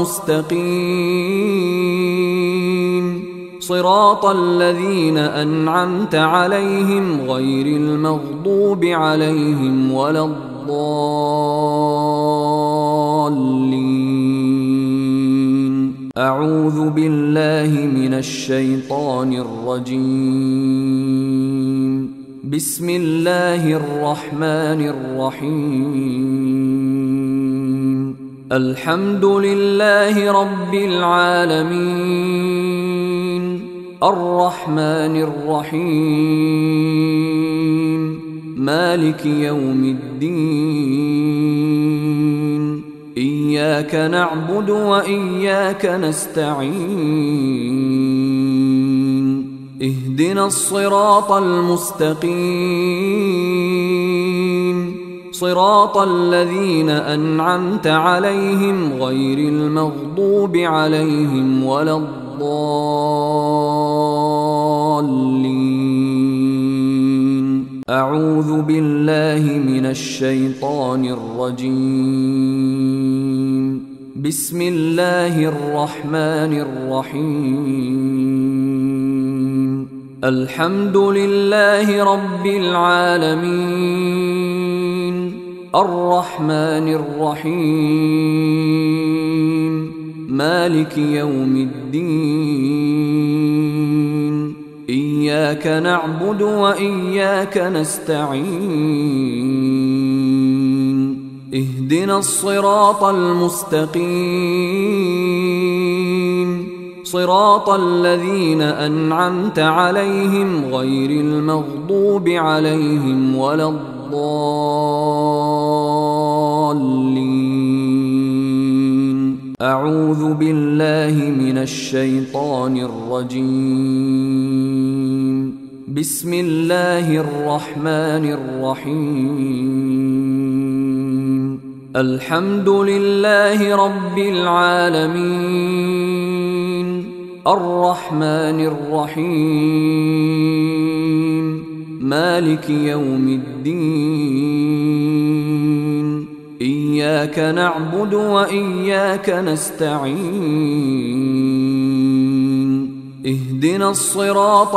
المستقيم صراط الذين أنعمت عليهم غير المغضوب عليهم ولا الضالين. أعوذ بالله من الشيطان الرجيم. بسم الله الرحمن الرحيم. الحمد لله رب العالمين الرحمن الرحيم مالك يوم الدين إياك نعبد وإياك نستعين اهدنا الصراط المستقيم صراط الذين أنعمت عليهم غير المغضوب عليهم ولا الضالين. أعوذ بالله من الشيطان الرجيم. بسم الله الرحمن الرحيم. الحمد لله رب العالمين الرحمن الرحيم مالك يوم الدين إياك نعبد وإياك نستعين اهدنا الصراط المستقيم صراط الذين أنعمت عليهم غير المغضوب عليهم ولا الضالين. أعوذ بالله من الشيطان الرجيم. بسم الله الرحمن الرحيم. الحمد لله رب العالمين الرحمن الرحيم مالك يوم الدين إياك نعبد وإياك نستعين اهدنا الصراط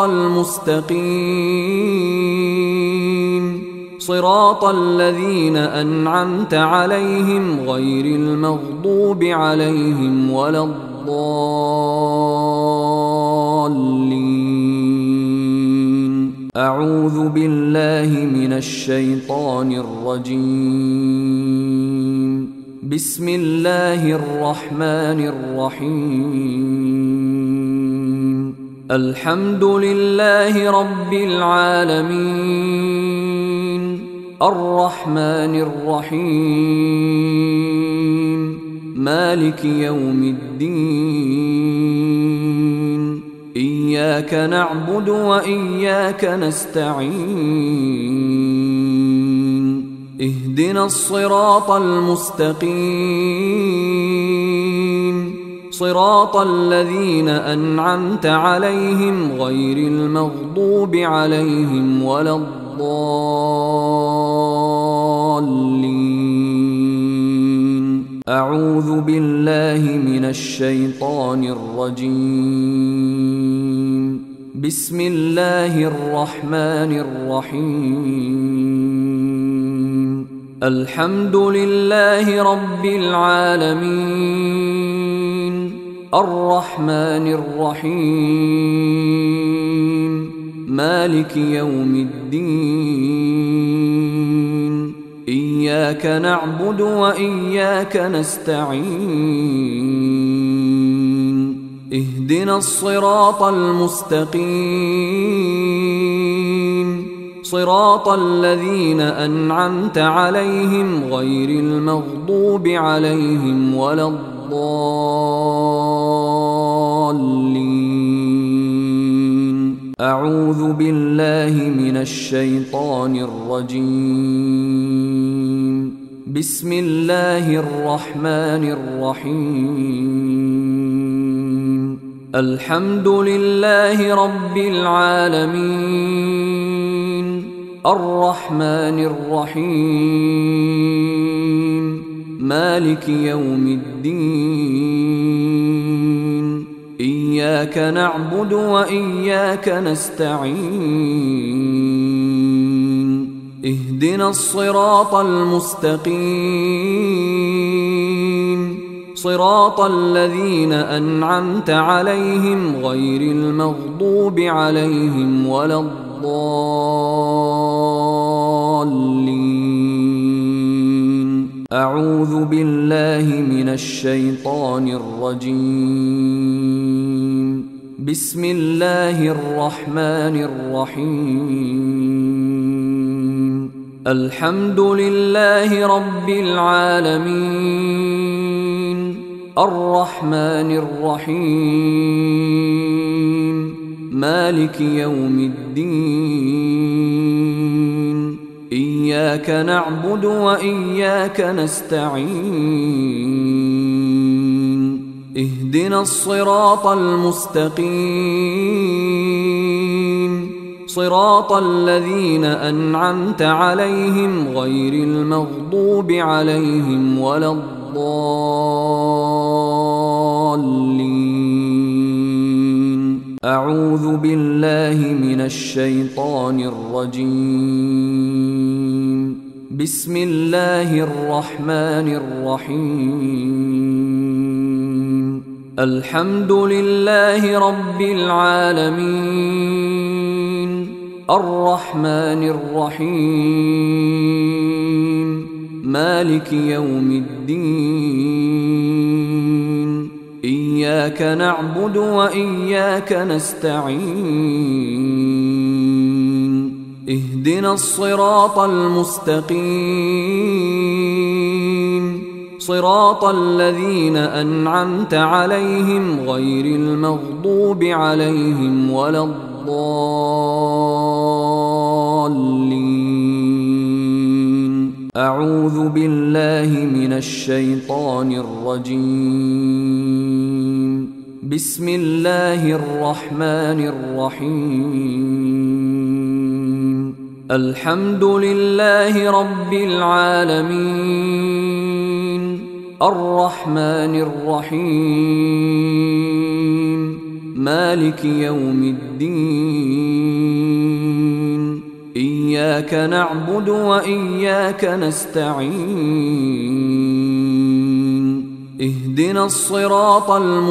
المستقيم صراط الذين أنعمت عليهم غير المغضوب عليهم ولا الضالين. أعوذ بالله من الشيطان الرجيم. بسم الله الرحمن الرحيم. الحمد لله رب العالمين الرحمن الرحيم مالك يوم الدين إياك نعبد وإياك نستعين اهدنا الصراط المستقيم صراط الذين أنعمت عليهم غير المغضوب عليهم ولا الضالين أعوذ بالله من الشيطان الرجيم بسم الله الرحمن الرحيم الحمد لله رب العالمين الرحمن الرحيم مالك يوم الدين إياك نعبد وإياك نستعين اهدنا الصراط المستقيم صراط الذين أنعمت عليهم غير المغضوب عليهم ولا الضالين أعوذ بالله من الشيطان الرجيم بسم الله الرحمن الرحيم الحمد لله رب العالمين الرحمن الرحيم مالك يوم الدين إياك نعبد وإياك نستعين اهدنا الصراط المستقيم صراط الذين أنعمت عليهم غير المغضوب عليهم ولا الضالين أعوذ بالله من الشيطان الرجيم بسم الله الرحمن الرحيم الحمد لله رب العالمين الرحمن الرحيم مالك يوم الدين إياك نعبد وإياك نستعين اهدنا الصراط المستقيم صراط الذين أنعمت عليهم غير المغضوب عليهم ولا الضالين أعوذ بالله من الشيطان الرجيم بسم الله الرحمن الرحيم الحمد لله رب العالمين الرحمن الرحيم مالك يوم الدين إياك نعبد وإياك نستعين اهدنا الصراط المستقيم صراط الذين أنعمت عليهم غير المغضوب عليهم ولا الضالين أعوذ بالله من الشيطان الرجيم بسم الله الرحمن الرحيم الحمد لله رب العالمين الرحمن الرحيم مالك يوم الدين إياك نعبد وإياك نستعين اهدنا الصراط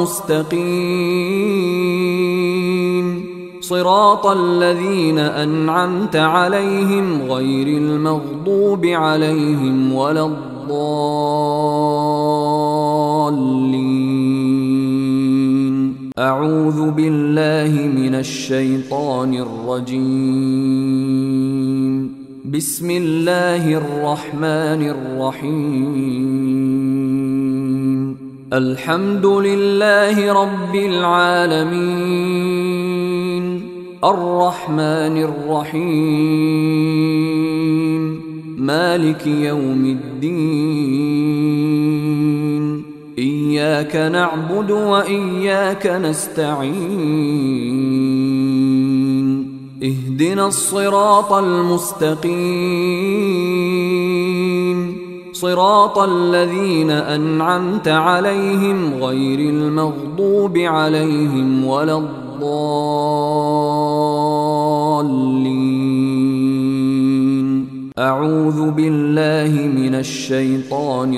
المستقيم صراط الذين أنعمت عليهم غير المغضوب عليهم ولا الضالين أعوذ بالله من الشيطان الرجيم بسم الله الرحمن الرحيم الحمد لله رب العالمين الرحمن الرحيم مالك يوم الدين إياك نعبد وإياك نستعين اهدنا الصراط المستقيم صراط الذين أنعمت عليهم غير المغضوب عليهم ولا الضالين أعوذ بالله من الشيطان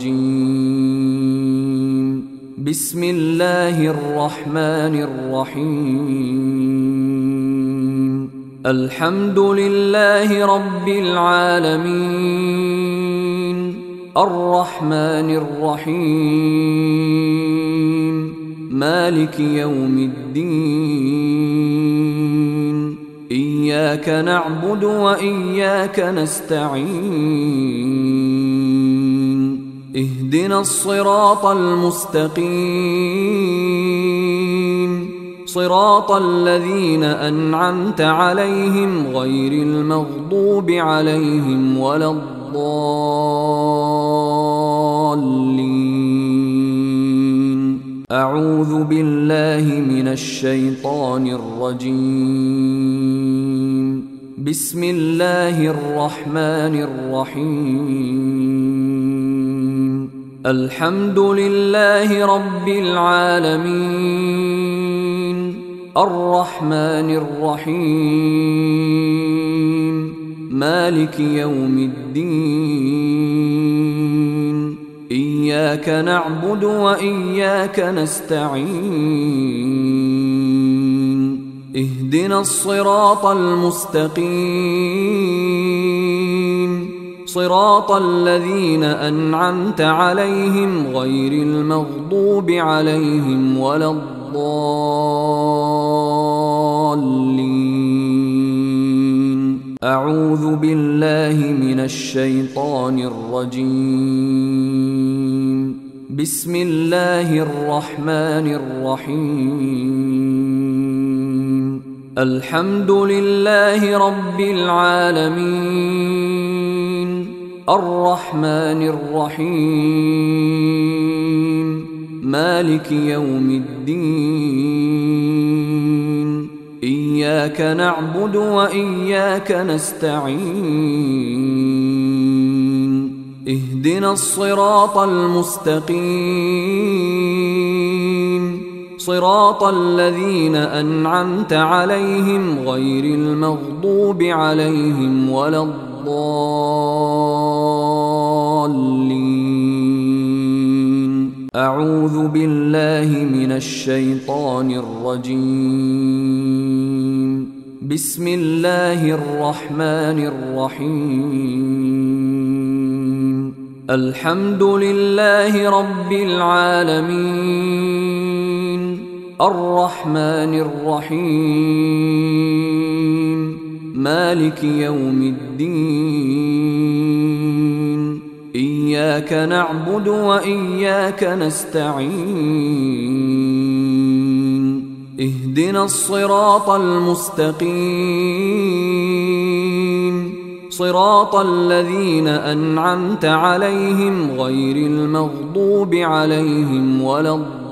الرجيم بسم الله الرحمن الرحيم الحمد لله رب العالمين الرحمن الرحيم مالك يوم الدين إياك نعبد وإياك نستعين اهدنا الصراط المستقيم صراط الذين أنعمت عليهم غير المغضوب عليهم ولا الضالين أعوذ بالله من الشيطان الرجيم بسم الله الرحمن الرحيم الحمد لله رب العالمين الرحمن الرحيم مالك يوم الدين إياك نعبد وإياك نستعين اهدنا الصراط المستقيم صراط الذين أنعمت عليهم غير المغضوب عليهم ولا الضالين أعوذ بالله من الشيطان الرجيم بسم الله الرحمن الرحيم الحمد لله رب العالمين الرحمن الرحيم مالك يوم الدين إياك نعبد وإياك نستعين اهدنا الصراط المستقيم صراط الذين أنعمت عليهم غير المغضوب عليهم ولا الضالين أعوذ بالله من الشيطان الرجيم بسم الله الرحمن الرحيم الحمد لله رب العالمين الرحمن الرحيم مالك يوم الدين إياك نعبد وإياك نستعين اهدنا الصراط المستقيم صراط الذين أنعمت عليهم غير المغضوب عليهم ولا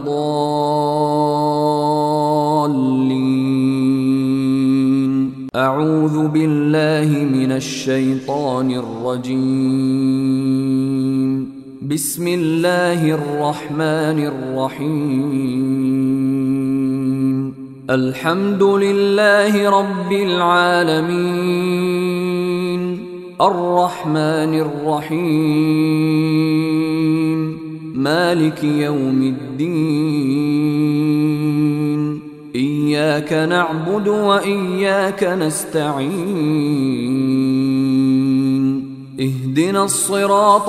الضالين أعوذ بالله من الشيطان الرجيم بسم الله الرحمن الرحيم الحمد لله رب العالمين الرحمن الرحيم مالك يوم الدين إياك نعبد وإياك نستعين اهدنا الصراط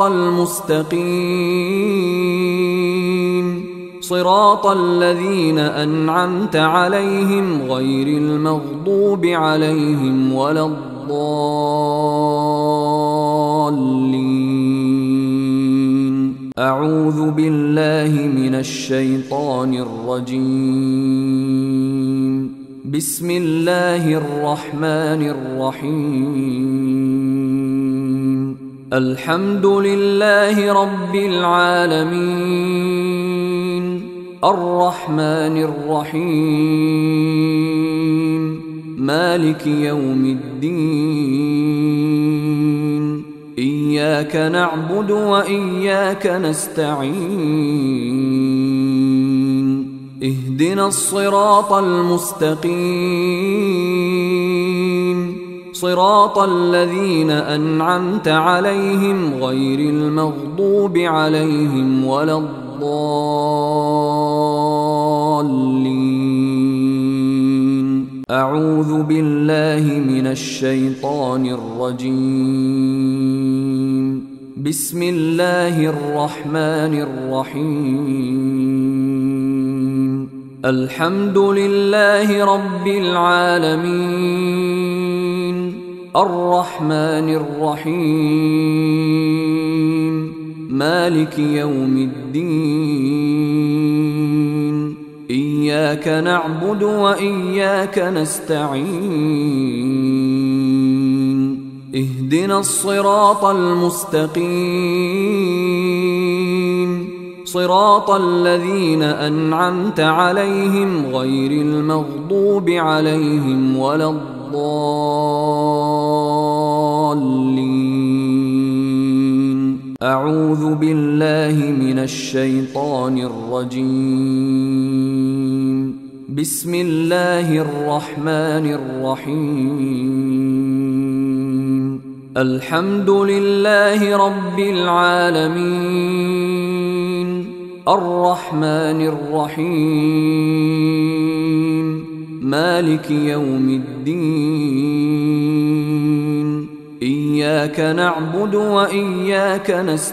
المستقيم صراط الذين أنعمت عليهم غير المغضوب عليهم ولا الضالين الضالين. أعوذ بالله من الشيطان الرجيم. بسم الله الرحمن الرحيم. الحمد لله رب العالمين الرحمن الرحيم مالك يوم الدين. إياك نعبد وإياك نستعين. اهدنا الصراط المستقيم صراط الذين أنعمت عليهم غير المغضوب عليهم ولا الضالين. أعوذ بالله من الشيطان الرجيم. بسم الله الرحمن الرحيم. الحمد لله رب العالمين الرحمن الرحيم مالك يوم الدين. إياك نعبد وإياك نستعين. اهدنا الصراط المستقيم صراط الذين أنعمت عليهم غير المغضوب عليهم ولا الضالين. أعوذ بالله من الشيطان الرجيم. بسم الله الرحمن الرحيم. الحمد لله رب العالمين الرحمن الرحيم مالك يوم الدين. إياك نعبد وإياك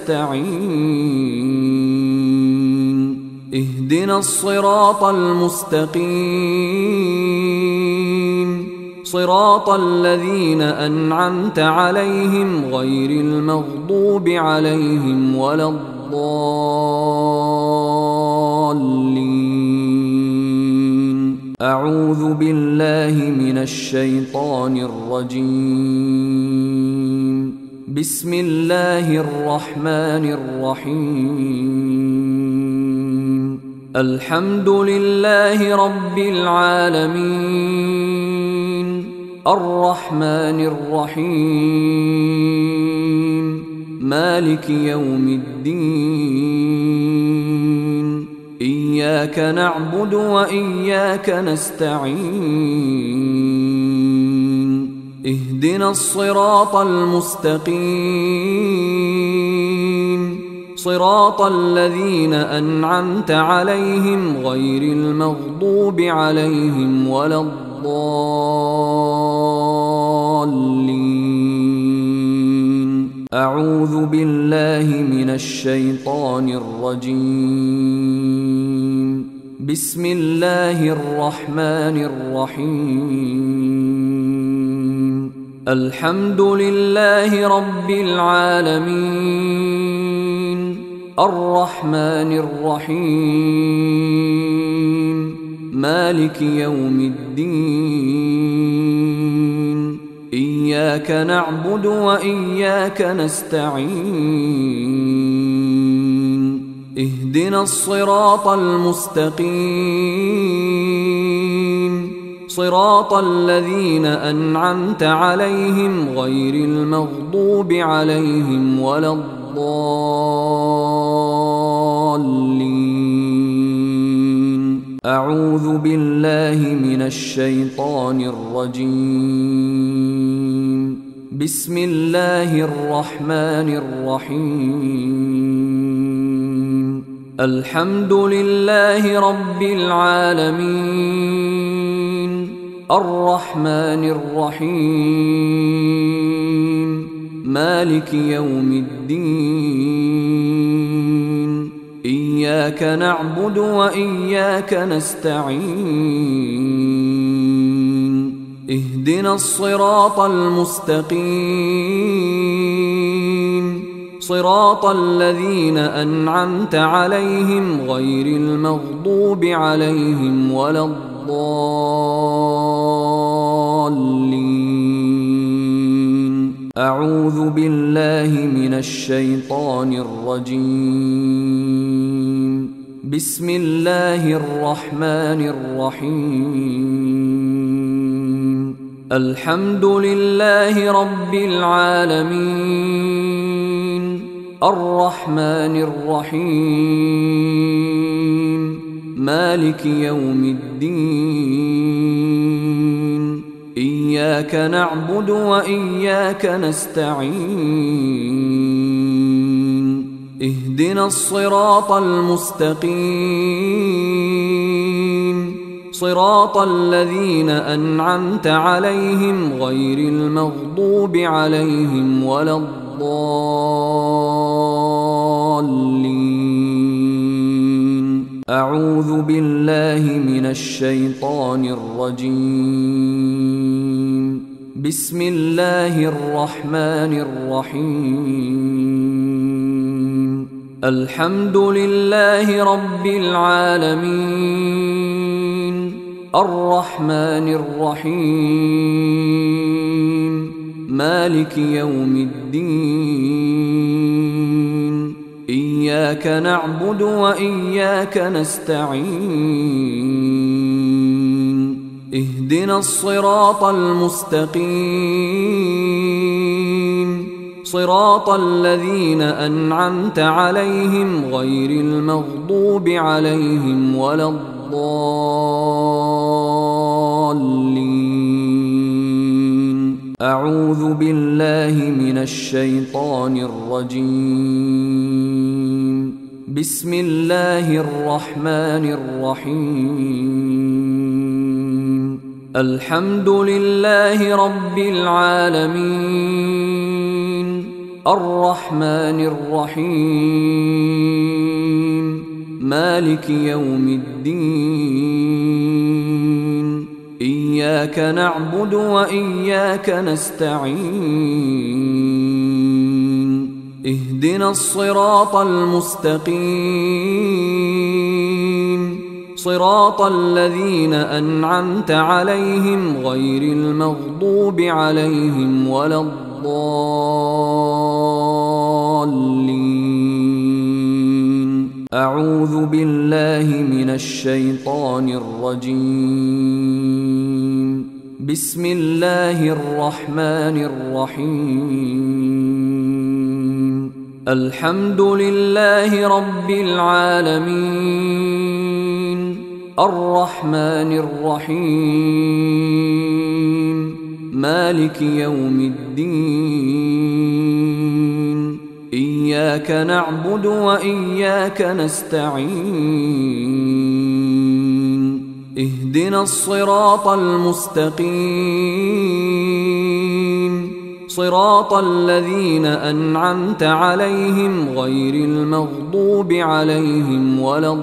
نستعين. اهدنا الصراط المستقيم صراط الذين أنعمت عليهم غير المغضوب عليهم ولا الضالين. أعوذ بالله من الشيطان الرجيم. بسم الله الرحمن الرحيم. الحمد لله رب العالمين الرحمن الرحيم مالك يوم الدين. إياك نعبد وإياك نستعين. اهدنا الصراط المستقيم صراط الذين أنعمت عليهم غير المغضوب عليهم ولا الضالين. أعوذ بالله من الشيطان الرجيم. بسم الله الرحمن الرحيم. الحمد لله رب العالمين الرحمن الرحيم مالك يوم الدين. إياك نعبد وإياك نستعين. اهدنا الصراط المستقيم صراط الذين أنعمت عليهم غير المغضوب عليهم ولا الضالين. أعوذ بالله من الشيطان الرجيم. بسم الله الرحمن الرحيم. الحمد لله رب العالمين الرحمن الرحيم مالك يوم الدين. إياك نعبد وإياك نستعين. اهدنا الصراط المستقيم صراط الذين أنعمت عليهم غير المغضوب عليهم ولا الضالين. أعوذ بالله من الشيطان الرجيم. بسم الله الرحمن الرحيم. الحمد لله رب العالمين الرحمن الرحيم مالك يوم الدين. إياك نعبد وإياك نستعين. اهدنا الصراط المستقيم صراط الذين أنعمت عليهم غير المغضوب عليهم ولا الضالين. أعوذ بالله من الشيطان الرجيم. بسم الله الرحمن الرحيم. الحمد لله رب العالمين الرحمن الرحيم مالك يوم الدين. إياك نعبد وإياك نستعين. اهدنا الصراط المستقيم صراط الذين أنعمت عليهم غير المغضوب عليهم ولا الضالين. أعوذ بالله من الشيطان الرجيم. بسم الله الرحمن الرحيم. الحمد لله رب العالمين الرحمن الرحيم مالك يوم الدين. إياك نعبد وإياك نستعين. اهدنا الصراط المستقيم صراط الذين أنعمت عليهم غير المغضوب عليهم ولا الضالين. أعوذ بالله من الشيطان الرجيم. بسم الله الرحمن الرحيم. الحمد لله رب العالمين الرحمن الرحيم مالك يوم الدين. إياك نعبد وإياك نستعين. اهدنا الصراط المستقيم صراط الذين أنعمت عليهم غير المغضوب عليهم ولا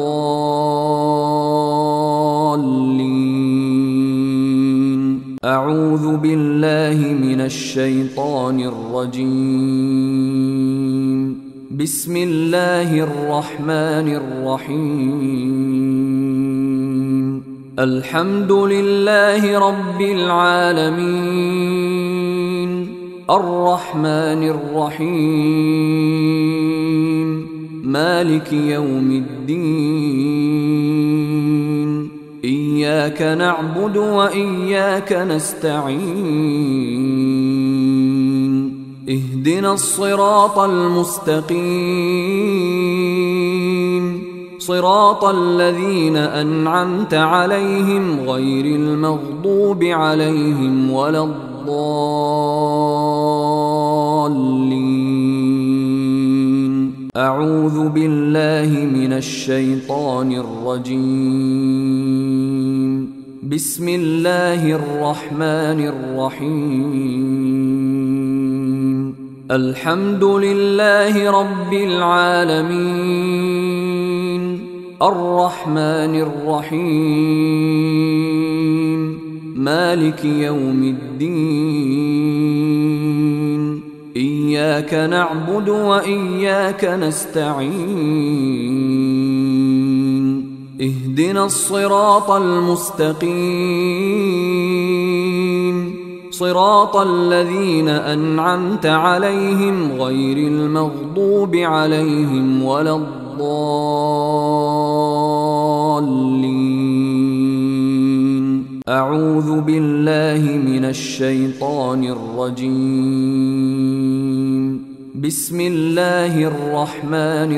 الضالين. أعوذ بالله من الشيطان الرجيم. بسم الله الرحمن الرحيم. الحمد لله رب العالمين الرحمن الرحيم مالك يوم الدين. إياك نعبد وإياك نستعين. اهدنا الصراط المستقيم صراط الذين أنعمت عليهم غير المغضوب عليهم ولا الضالين. أعوذ بالله من الشيطان الرجيم. بسم الله الرحمن الرحيم. الحمد لله رب العالمين الرحمن الرحيم مالك يوم الدين إياك نعبد وإياك نستعين اهدنا الصراط المستقيم صراط الذين أنعمت عليهم غير المغضوب عليهم ولا الضالين أعوذ بالله من الشيطان الرجيم بسم الله الرحمن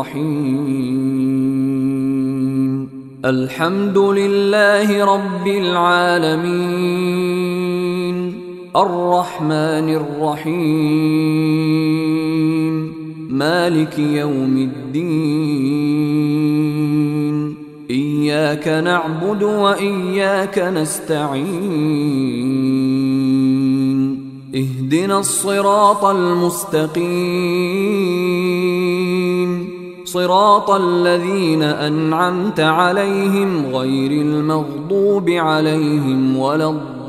الرحيم الحمد لله رب العالمين الرحمن الرحيم مالك يوم الدين إياك نعبد وإياك نستعين اهدنا الصراط المستقيم صراط الذين أنعمت عليهم غير المغضوب عليهم ولا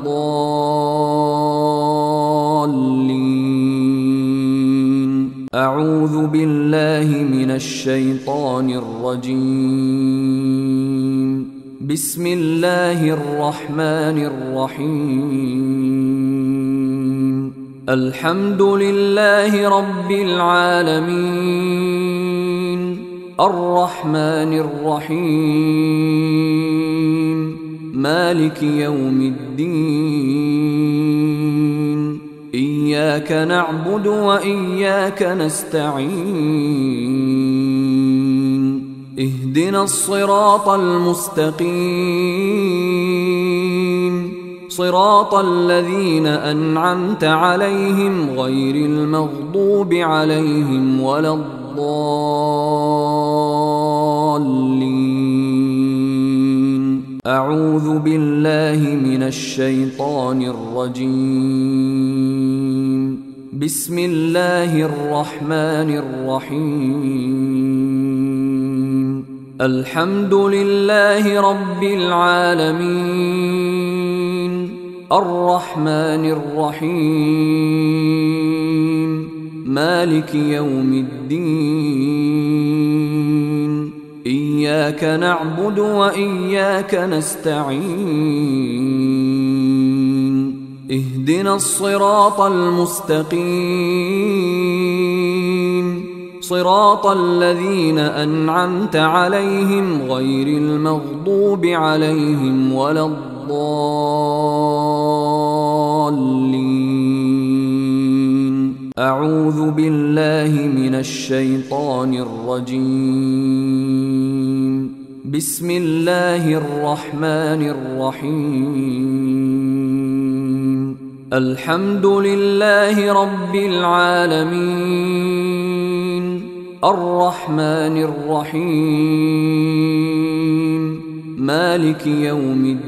الضالين أعوذ بالله من الشيطان الرجيم بسم الله الرحمن الرحيم الحمد لله رب العالمين الرحمن الرحيم مالك يوم الدين إياك نعبد وإياك نستعين اهدنا الصراط المستقيم صراط الذين أنعمت عليهم غير المغضوب عليهم ولا الضالين أعوذ بالله من الشيطان الرجيم بسم الله الرحمن الرحيم الحمد لله رب العالمين الرحمن الرحيم مالك يوم الدين إياك نعبد وإياك نستعين اهدنا الصراط المستقيم صراط الذين أنعمت عليهم غير المغضوب عليهم ولا الضالين أعوذ بالله من الشيطان الرجيم بسم الله الرحمن الرحيم الحمد لله رب العالمين الرحمن الرحيم مالك يوم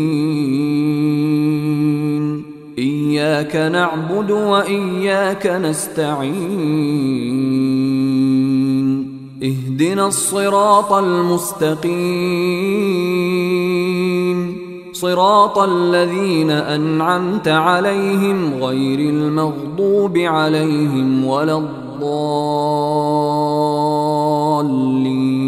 الدين إياك نعبد وإياك نستعين اهدنا الصراط المستقيم صراط الذين أنعمت عليهم غير المغضوب عليهم ولا الضالين